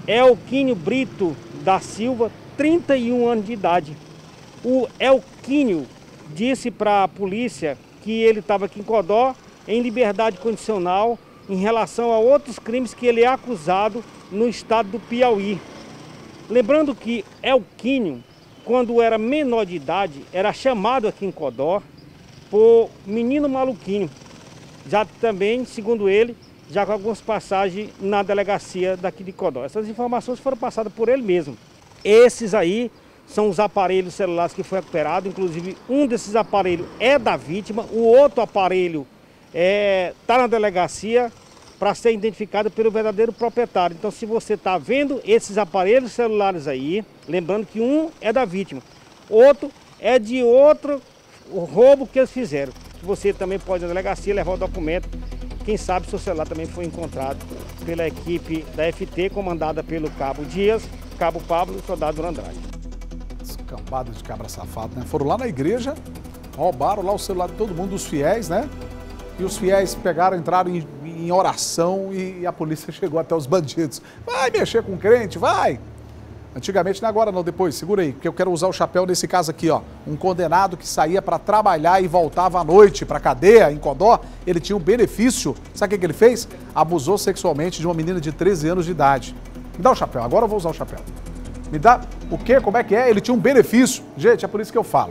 Brito da Silva, 31 anos de idade. O Elquínio disse para a polícia que ele estava aqui em Codó, em liberdade condicional, em relação a outros crimes que ele é acusado no estado do Piauí. Lembrando que Elquínio, quando era menor de idade, era chamado aqui em Codó por menino maluquinho. Já também, segundo ele, já com algumas passagens na delegacia daqui de Codó. Essas informações foram passadas por ele mesmo. Esses aí são os aparelhos celulares que foi recuperado, inclusive um desses aparelhos é da vítima, o outro aparelho está na delegacia para ser identificado pelo verdadeiro proprietário. Então, se você está vendo esses aparelhos celulares aí, lembrando que um é da vítima, outro é de outro roubo que eles fizeram. Você também pode ir na delegacia levar o documento. Quem sabe seu celular também foi encontrado pela equipe da FT, comandada pelo Cabo Dias, Cabo Pablo e o soldado Andrade. Cambada de cabra safado, né? Foram lá na igreja, roubaram lá o celular de todo mundo, dos fiéis, né? E os fiéis pegaram, entraram em oração e a polícia chegou até os bandidos. Vai mexer com crente, vai! Antigamente, não é agora não, depois, segura aí, porque eu quero usar o chapéu nesse caso aqui, ó. Um condenado que saía para trabalhar e voltava à noite para cadeia, em Codó, ele tinha um benefício. Sabe o que ele fez? Abusou sexualmente de uma menina de 13 anos de idade. Me dá o chapéu, agora eu vou usar o chapéu. Me dá o quê? Como é que é? Ele tinha um benefício. Gente, é por isso que eu falo.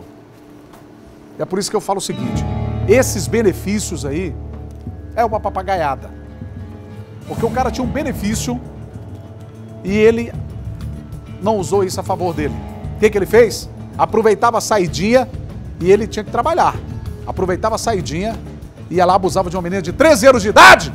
É por isso que eu falo o seguinte: esses benefícios aí é uma papagaiada. Porque o cara tinha um benefício e ele não usou isso a favor dele. O que ele fez? Aproveitava a saidinha e ele tinha que trabalhar. Aproveitava a saidinha e ia lá, abusava de uma menina de 13 anos de idade.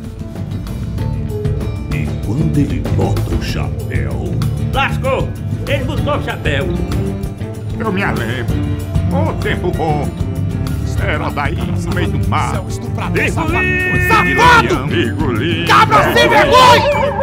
E quando ele bota o chapéu... Lascou! Ele botou o chapéu. Eu me lembro. O tempo bom. Era daí, no meio do mar. Bigolim! Safado! Bigolim! Cabra sem vergonha!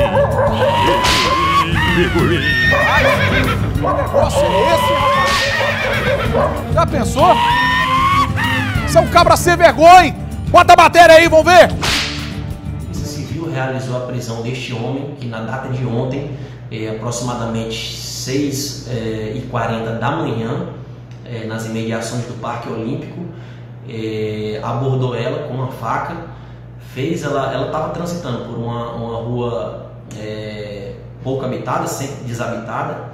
Bigolim! Que negócio é esse, rapaz? Já pensou? Você é um cabra sem vergonha! Bota a matéria aí, vamos ver! A Polícia Civil realizou a prisão deste homem, que na data de ontem, aproximadamente 6h40 da manhã, nas imediações do Parque Olímpico, abordou ela com uma faca, ela estava transitando por uma rua pouco habitada, sempre desabitada.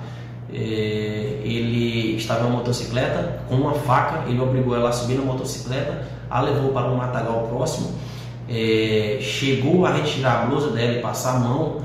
Ele estava em uma motocicleta com uma faca, ele obrigou ela a subir na motocicleta, a levou para um matagal próximo, chegou a retirar a blusa dela e passar a mão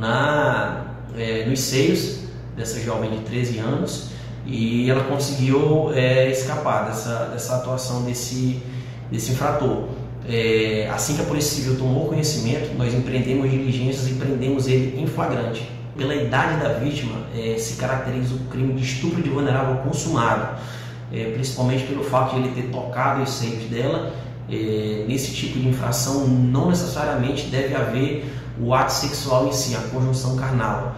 nos seios dessa jovem de 13 anos, e ela conseguiu escapar dessa atuação desse infrator. Assim que a Polícia Civil tomou conhecimento, nós empreendemos diligências e prendemos ele em flagrante. Pela idade da vítima, se caracteriza o crime de estupro de vulnerável consumado, principalmente pelo fato de ele ter tocado os seios dela. Nesse tipo de infração não necessariamente deve haver o ato sexual em si, a conjunção carnal.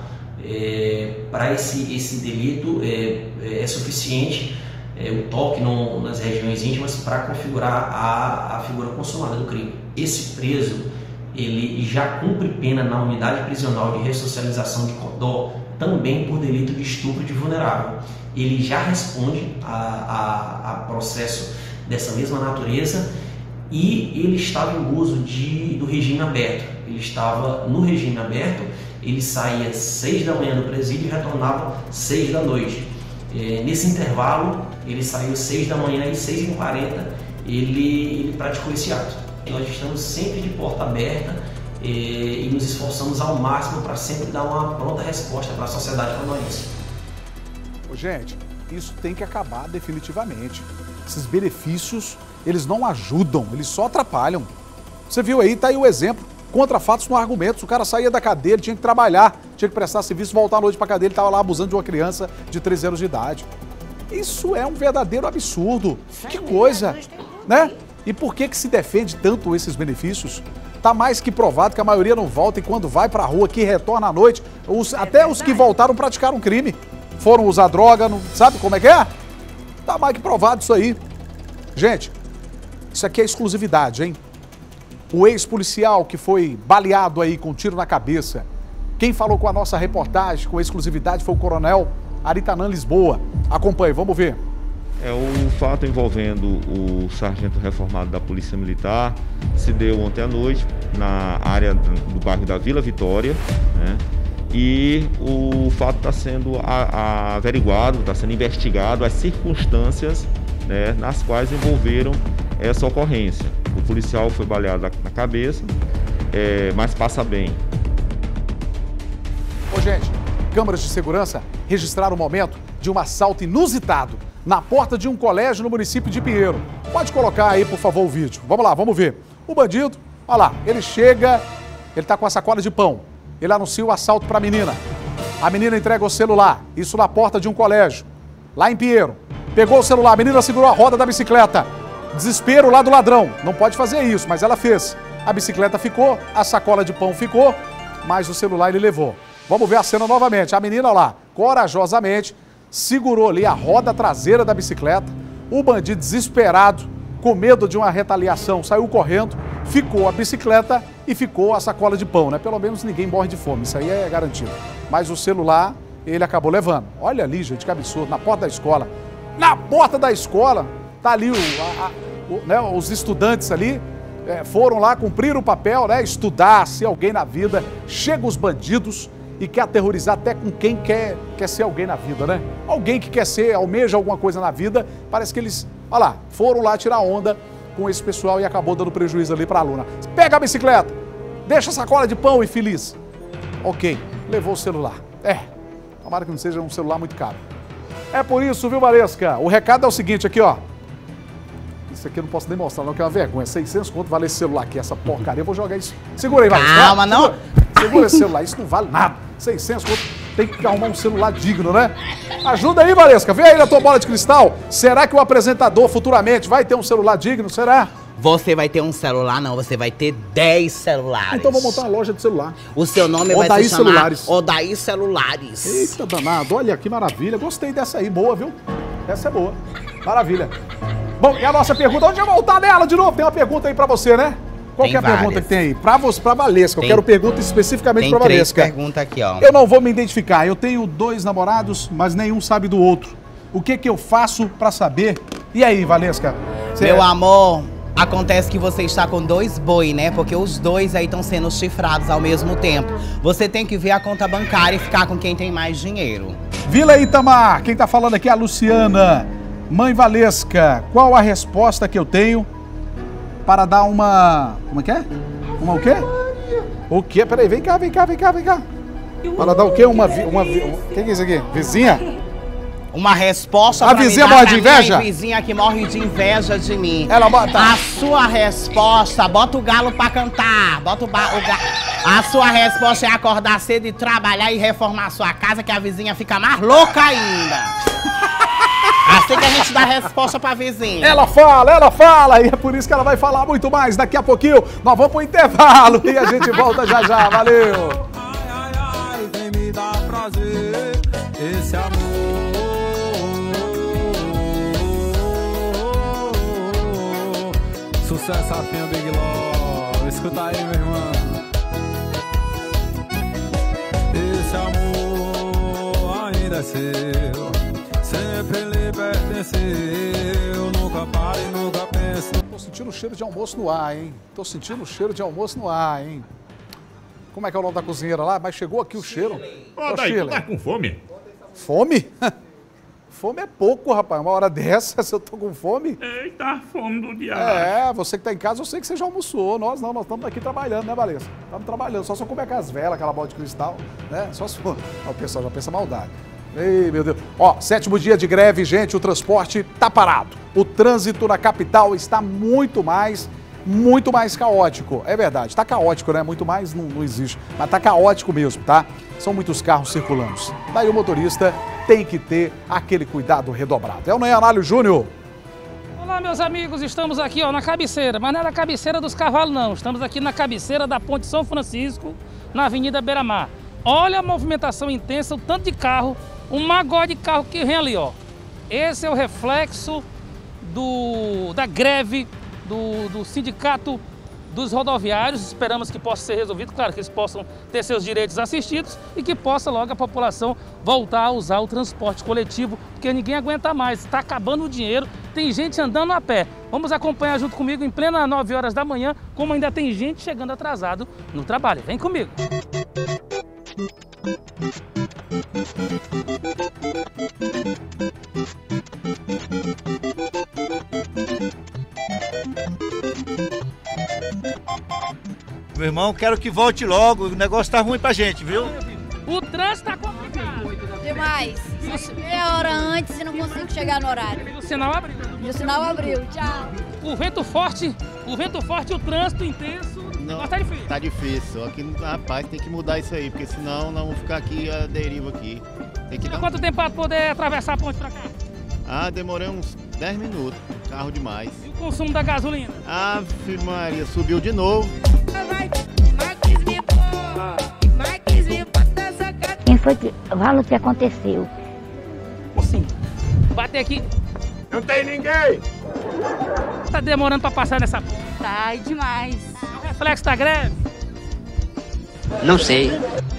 Para esse delito é suficiente o toque nas regiões íntimas para configurar a figura consumada do crime. Esse preso, ele já cumpre pena na unidade prisional de ressocialização de Codó, também por delito de estupro de vulnerável. Ele já responde a processo dessa mesma natureza, e ele estava em uso do regime aberto. Ele estava no regime aberto, ele saía às 6 da manhã do presídio e retornava às 6 da noite. Nesse intervalo, ele saiu às 6 da manhã e 6h40 ele praticou esse ato. Nós estamos sempre de porta aberta e nos esforçamos ao máximo para sempre dar uma pronta resposta para a sociedade canoense. Gente, isso tem que acabar definitivamente. Esses benefícios, eles não ajudam, eles só atrapalham. Você viu aí, tá aí o exemplo. Contra fatos não há argumentos. O cara saía da cadeia, ele tinha que trabalhar, tinha que prestar serviço, voltar à noite para a cadeia, ele estava lá abusando de uma criança de 13 anos de idade. Isso é um verdadeiro absurdo. Que coisa, né? E por que se defende tanto esses benefícios? Tá mais que provado que a maioria não volta, e quando vai pra rua, que retorna à noite, até os que voltaram praticaram crime. Foram usar droga, não sabe como é que é? Tá mais que provado isso aí. Gente, isso aqui é exclusividade, hein? O ex-policial que foi baleado aí com um tiro na cabeça. Quem falou com a nossa reportagem com exclusividade foi o coronel Aritanã Lisboa. Acompanhe, vamos ver. O fato envolvendo o sargento reformado da Polícia Militar se deu ontem à noite na área do bairro da Vila Vitória, né? E o fato está sendo averiguado, está sendo investigado as circunstâncias, né, nas quais envolveram essa ocorrência. O policial foi baleado na cabeça, mas passa bem. Gente, câmeras de segurança registraram o momento de um assalto inusitado na porta de um colégio no município de Pinheiro. Pode colocar aí, por favor, o vídeo. Vamos lá, vamos ver. O bandido, olha lá, ele chega, ele tá com a sacola de pão. Ele anuncia o assalto para a menina. A menina entrega o celular, isso na porta de um colégio, lá em Pinheiro. Pegou o celular, a menina segurou a roda da bicicleta. Desespero lá do ladrão. Não pode fazer isso, mas ela fez. A bicicleta ficou, a sacola de pão ficou, mas o celular ele levou. Vamos ver a cena novamente. A menina lá, corajosamente, segurou ali a roda traseira da bicicleta. O bandido, desesperado, com medo de uma retaliação, saiu correndo, ficou a bicicleta e ficou a sacola de pão, né? Pelo menos ninguém morre de fome, isso aí é garantido. Mas o celular, ele acabou levando. Olha ali, gente, que absurdo, na porta da escola. Na porta da escola, tá ali né, os estudantes ali, foram lá cumprir o papel, né? Estudar, ser alguém na vida. Chegam os bandidos e quer aterrorizar até com quem quer ser alguém na vida, né? Alguém que quer ser, almeja alguma coisa na vida, parece que eles, olha lá, foram lá tirar onda com esse pessoal e acabou dando prejuízo ali para a aluna. Pega a bicicleta, deixa a sacola de pão e feliz. Ok, levou o celular. Tomara que não seja um celular muito caro. É por isso, viu, Valesca? O recado é o seguinte aqui, ó. Isso aqui eu não posso nem mostrar, não, que é uma vergonha. 600 conto vale esse celular aqui, essa porcaria. Eu vou jogar isso. Segura aí, Valesca. Calma, não. Segura esse celular, isso não vale nada. 600 conto, tem que arrumar um celular digno, né? Ajuda aí, Valesca. Vê aí na tua bola de cristal. Será que o apresentador futuramente vai ter um celular digno? Será? Você vai ter um celular, não. Você vai ter 10 celulares. Então vou montar uma loja de celular. O seu nome vai se chamar Celulares. Odair Celulares. Eita danado, olha que maravilha. Gostei dessa aí, boa, viu? Essa é boa. Maravilha. Bom, e a nossa pergunta, onde eu voltar nela de novo? Tem uma pergunta aí pra você, né? Qual que é a pergunta que tem aí? Pra Valesca, eu quero pergunta especificamente pra Valesca. Tem 3 perguntas aqui, ó. Eu não vou me identificar, eu tenho 2 namorados, mas nenhum sabe do outro. O que eu faço pra saber? E aí, Valesca? Meu amor, acontece que você está com 2 boi, né? Porque os 2 aí estão sendo chifrados ao mesmo tempo. Você tem que ver a conta bancária e ficar com quem tem mais dinheiro. Vila Itamar, quem tá falando aqui é a Luciana. Mãe Valesca, qual a resposta que eu tenho para dar uma... Como é que é? Uma o quê? O quê? Peraí, vem cá. Para dar o quê? O que é isso aqui? Vizinha? Uma resposta pra vizinha morre de inveja? A vizinha que morre de inveja de mim. Ela bota... A sua resposta, bota o galo pra cantar. Bota o galo. A sua resposta é acordar cedo e trabalhar e reformar a sua casa, que a vizinha fica mais louca ainda. Assim que a gente dá resposta pra vizinha. Ela fala, e é por isso que ela vai falar muito mais. Daqui a pouquinho nós vamos pro intervalo e a gente volta já. Valeu! Ai, vem me dar prazer, esse amor. Sucesso afim, Big Law. Escuta aí, meu irmão. Esse amor ainda é seu, sempre lhe pertenceu. Nunca pare, nunca pense. Tô sentindo o cheiro de almoço no ar, hein? Como é que é o nome da cozinheira lá? Mas chegou aqui o cheiro. Ô, daí, tu tá com fome? Fome? Fome é pouco, rapaz. Uma hora dessa, se eu tô com fome... Eita, fome do diabo. Você que tá em casa, eu sei que você já almoçou. Nós estamos aqui trabalhando, né, Valesca? Estamos trabalhando, só se eu comer com as velas, aquela bola de cristal, né? Só se for... O pessoal já pensa maldade. Ei, meu Deus. 7º dia de greve, gente, o transporte tá parado. O trânsito na capital está muito mais caótico. É verdade, tá caótico, né? Muito mais não existe, mas tá caótico mesmo, tá? São muitos carros circulando. Daí o motorista tem que ter aquele cuidado redobrado. É o Neanálio Júnior. Olá, meus amigos, estamos aqui na cabeceira, mas não é na cabeceira dos cavalos, não. Estamos aqui na cabeceira da Ponte São Francisco, na Avenida Beira-Mar. Olha a movimentação intensa, o tanto de carro, um magó de carro que vem ali, ó. Esse é o reflexo da greve do Sindicato dos Rodoviários. Esperamos que possa ser resolvido, claro, que eles possam ter seus direitos assistidos e que possa logo a população voltar a usar o transporte coletivo, porque ninguém aguenta mais, está acabando o dinheiro, tem gente andando a pé. Vamos acompanhar junto comigo em plena 9 horas da manhã, como ainda tem gente chegando atrasado no trabalho. Vem comigo! Meu irmão, quero que volte logo, o negócio tá ruim pra gente, viu? O trânsito tá complicado. Demais. Meia hora antes e não consigo chegar no horário. E o sinal abriu. E o sinal abriu, tchau. O vento forte, o trânsito intenso. Não, tá difícil. Tá difícil. Aqui, rapaz, tem que mudar isso aí, porque senão nós vamos ficar aqui a deriva aqui. Tem que Quanto tempo para poder atravessar a ponte pra cá? Demorei uns 10 minutos. Carro demais. E o consumo da gasolina? Ave Maria, subiu de novo. Quem foi que... Fala o que aconteceu. Sim. Bater aqui. Não tem ninguém. Tá demorando pra passar nessa ponte? Tá, demais. É o reflexo da greve? Não sei.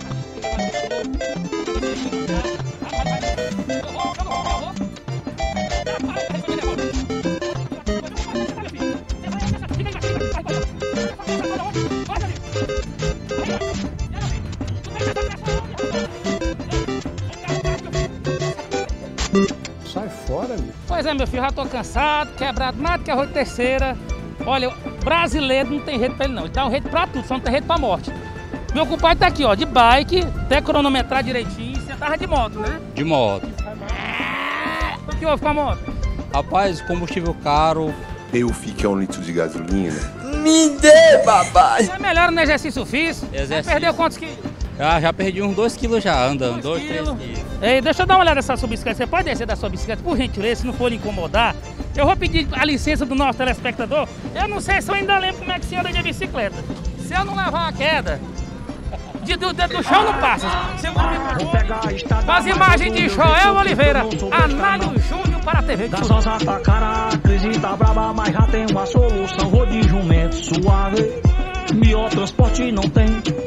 Sai fora, amigo. Pois é, meu filho, já tô cansado, quebrado, mais do que arroz de terceira. Olha, brasileiro não tem jeito pra ele não, ele dá um jeito pra tudo, só não tem jeito pra morte. Meu compadre tá aqui, ó, de bike, até cronometrar direitinho, você tava de moto, né? De moto. O que houve com a moto? Rapaz, combustível caro. Eu fiquei 1 litro de gasolina. Me dê, papai! É melhor no exercício físico. Você perdeu quantos quilos? Já perdi uns 2 quilos já, andando, 2, 3 quilos. Ei, deixa eu dar uma olhada nessa sua bicicleta. Você pode descer da sua bicicleta, por gentileza, se não for lhe incomodar. Eu vou pedir a licença do nosso telespectador. Eu não sei se eu ainda lembro como é que se anda de bicicleta. Se eu não levar a queda, do chão não passa. Segura o microfone. Com as imagens de Joel Oliveira, Análio Júnior para a TV. Gasosa tá cara, a crise tá braba, mas já tem uma solução. Vou de jumento suave, biotransporte não tem.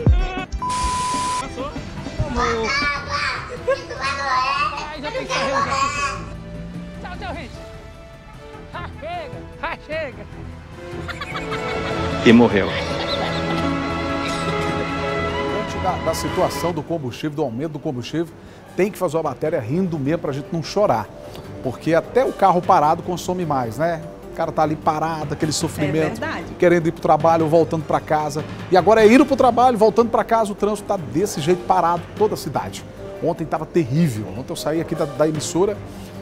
Já tem que correr, já. Tchau, gente. Já chega. E morreu. Diante da situação do combustível, do aumento do combustível, tem que fazer uma matéria rindo mesmo pra gente não chorar. Porque até o carro parado consome mais, né? O cara tá ali parado, aquele sofrimento, querendo ir pro trabalho, voltando para casa. E agora é indo pro trabalho, voltando para casa, o trânsito tá desse jeito parado, toda a cidade. Ontem tava terrível. Ontem eu saí aqui da emissora,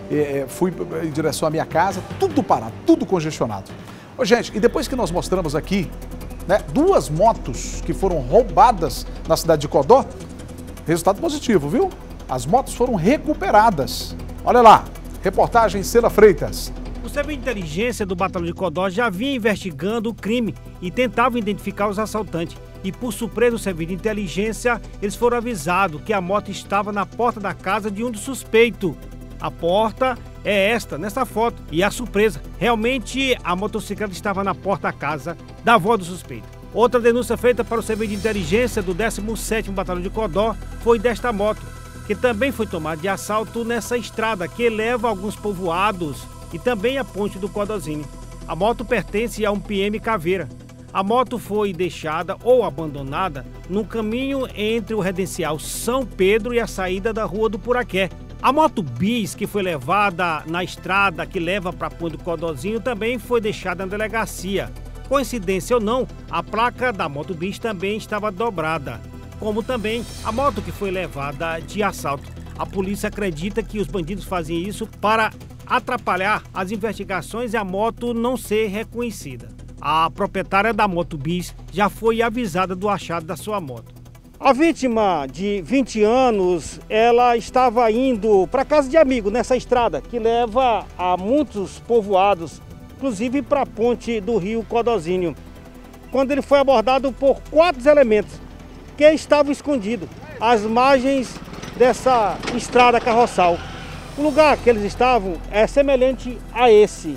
fui em direção à minha casa, tudo parado, tudo congestionado. Ô, gente, e depois que nós mostramos aqui, né, 2 motos que foram roubadas na cidade de Codó, resultado positivo, viu? As motos foram recuperadas. Olha lá, reportagem Cela Freitas. O Serviço de Inteligência do Batalhão de Codó já vinha investigando o crime e tentava identificar os assaltantes. E por surpresa do Serviço de Inteligência, eles foram avisados que a moto estava na porta da casa de um dos suspeitos. A porta é esta, nessa foto. E a surpresa, realmente a motocicleta estava na porta da casa da avó do suspeito. Outra denúncia feita para o Serviço de Inteligência do 17º Batalhão de Codó foi desta moto, que também foi tomada de assalto nessa estrada que leva a alguns povoados e também a ponte do Codózinho. A moto pertence a um PM Caveira. A moto foi deixada ou abandonada no caminho entre o residencial São Pedro e a saída da Rua do Puraqué. A moto bis que foi levada na estrada que leva para a ponte do Codózinho também foi deixada na delegacia. Coincidência ou não, a placa da moto bis também estava dobrada, como também a moto que foi levada de assalto. A polícia acredita que os bandidos faziam isso para atrapalhar as investigações e a moto não ser reconhecida. A proprietária da moto bis já foi avisada do achado da sua moto. A vítima, de 20 anos, ela estava indo para casa de amigo nessa estrada que leva a muitos povoados, inclusive para a ponte do rio Codózinho, quando ele foi abordado por 4 elementos que estavam escondidos às margens dessa estrada carroçal. O lugar que eles estavam é semelhante a esse,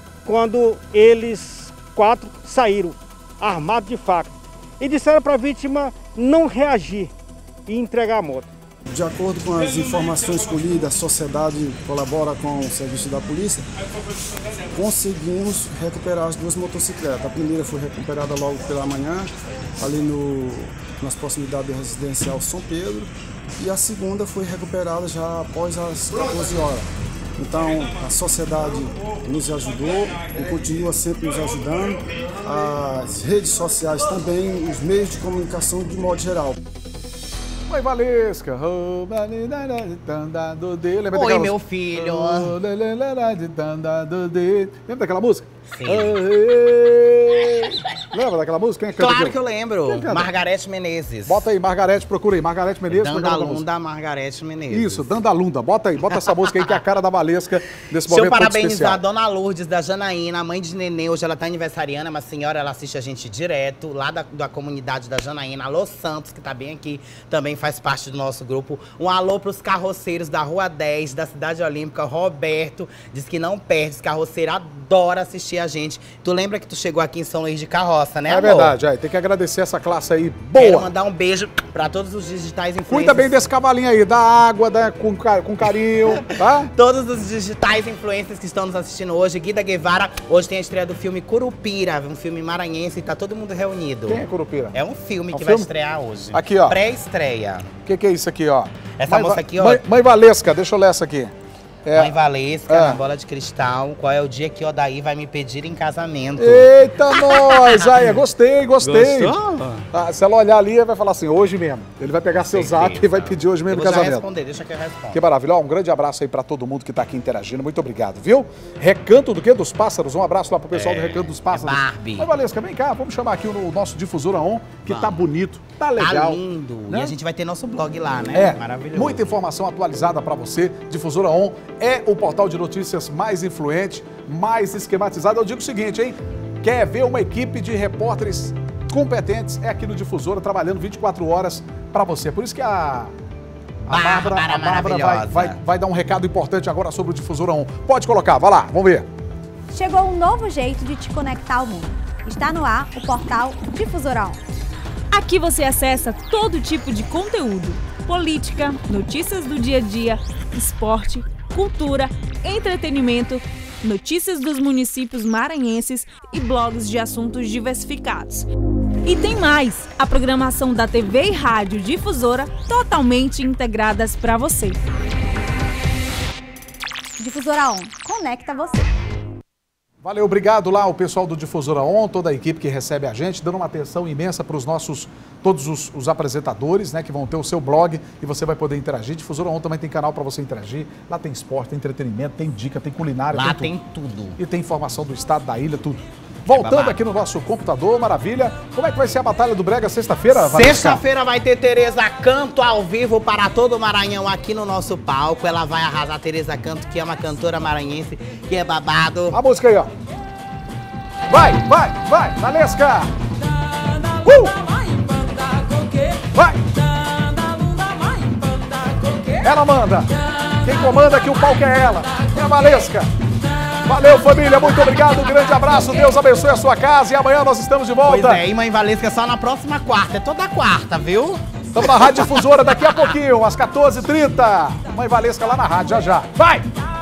quando eles 4 saíram armados de faca e disseram para a vítima não reagir e entregar a moto. De acordo com as informações colhidas, a sociedade colabora com o serviço da polícia, conseguimos recuperar as 2 motocicletas. A primeira foi recuperada logo pela manhã, ali nas proximidades do residencial São Pedro, e a segunda foi recuperada já após as 14 horas. Então, a sociedade nos ajudou e continua sempre nos ajudando, as redes sociais também, os meios de comunicação de modo geral. Mãe Valesca. Oi, meu filho. Lembra daquela música? Sim. Lembra daquela música? Quem canta Claro aquilo? que eu lembro. Quem canta? Margarete Menezes. Bota aí, Margarete, procura aí. Margarete Menezes. Dandalunda, Margarete Menezes. Isso, Dandalunda. Bota aí, bota essa música aí que é a cara da Valesca nesse Deixa eu momento muito parabenizar especial. a Dona Lourdes da Janaína, a mãe de Nenê. Hoje ela tá aniversariando, é uma senhora, ela assiste a gente direto, lá da comunidade da Janaína. Alô Santos, que tá bem aqui, também faz parte do nosso grupo. Um alô pros carroceiros da Rua 10, da Cidade Olímpica. Roberto, diz que não perde, esse carroceiro adora assistir a gente. Tu lembra que tu chegou aqui em São Luís de carroça, né, É amor? verdade, aí tem que agradecer essa classe aí boa. Quero mandar um beijo pra todos os digitais influencers. Cuida bem desse cavalinho aí, dá água, dá com carinho, tá? Todos os digitais influencers que estão nos assistindo hoje. Guida Guevara, hoje tem a estreia do filme Curupira, um filme maranhense, e tá todo mundo reunido. Quem é Curupira? É um filme que filme? vai estrear hoje. Aqui, ó. Pré-estreia. O que é isso aqui, ó? Essa moça aqui, ó. Mãe Valesca, deixa eu ler essa aqui. Mãe Valesca, na bola de cristal. Qual é o dia que o Odaí vai me pedir em casamento? Eita, nós! Aí, gostei. Gostou? Ah, se ela olhar ali, vai falar assim, hoje mesmo. Ele vai pegar seu zap e vai pedir hoje mesmo Eu vou já casamento. responder, deixa que eu respondo. Que maravilha. Ó, um grande abraço aí pra todo mundo que tá aqui interagindo. Muito obrigado, viu? Recanto do quê? Dos Pássaros. Um abraço lá pro pessoal do Recanto dos Pássaros. Barbie. Mãe Valesca, vem cá. Vamos chamar aqui o nosso difusor AON, que tá bonito, tá legal. Tá lindo. né? E a gente vai ter nosso blog lá, né? É, Maravilhoso. muita informação atualizada para você. Difusora ON é o portal de notícias mais influente, mais esquematizado. Eu digo o seguinte, hein? Quer ver uma equipe de repórteres competentes é aqui no Difusora, trabalhando 24 horas para você. Por isso que a Bárbara vai dar um recado importante agora sobre o Difusora On. Pode colocar, vai lá, vamos ver. Chegou um novo jeito de te conectar ao mundo. Está no ar o portal Difusora On. Aqui você acessa todo tipo de conteúdo: política, notícias do dia a dia, esporte, cultura, entretenimento, notícias dos municípios maranhenses e blogs de assuntos diversificados. E tem mais, a programação da TV e rádio Difusora totalmente integradas para você. Difusora On, conecta você. Valeu, obrigado lá o pessoal do Difusora On, toda a equipe que recebe a gente, dando uma atenção imensa para todos os apresentadores, né, que vão ter o seu blog e você vai poder interagir. Difusora On também tem canal para você interagir. Lá tem esporte, tem entretenimento, tem dica, tem culinária. Lá tem tudo. E tem informação do estado, da ilha, tudo. Voltando aqui no nosso computador, maravilha. Como é que vai ser a Batalha do Brega sexta-feira? Sexta-feira vai ter Tereza Canto ao vivo para todo o Maranhão aqui no nosso palco. Ela vai arrasar. Tereza Canto, que é uma cantora maranhense, que é babado. A música aí, ó. Vai, Valesca! Vai! Ela manda. Quem comanda aqui o palco é ela. É a Valesca. Valeu, família, muito obrigado, um grande abraço, Deus abençoe a sua casa e amanhã nós estamos de volta. Pois é, e Mãe Valesca só na próxima quarta, é toda quarta, viu? Estamos na Rádio Difusora daqui a pouquinho, às 14h30. Mãe Valesca lá na rádio, já. Vai!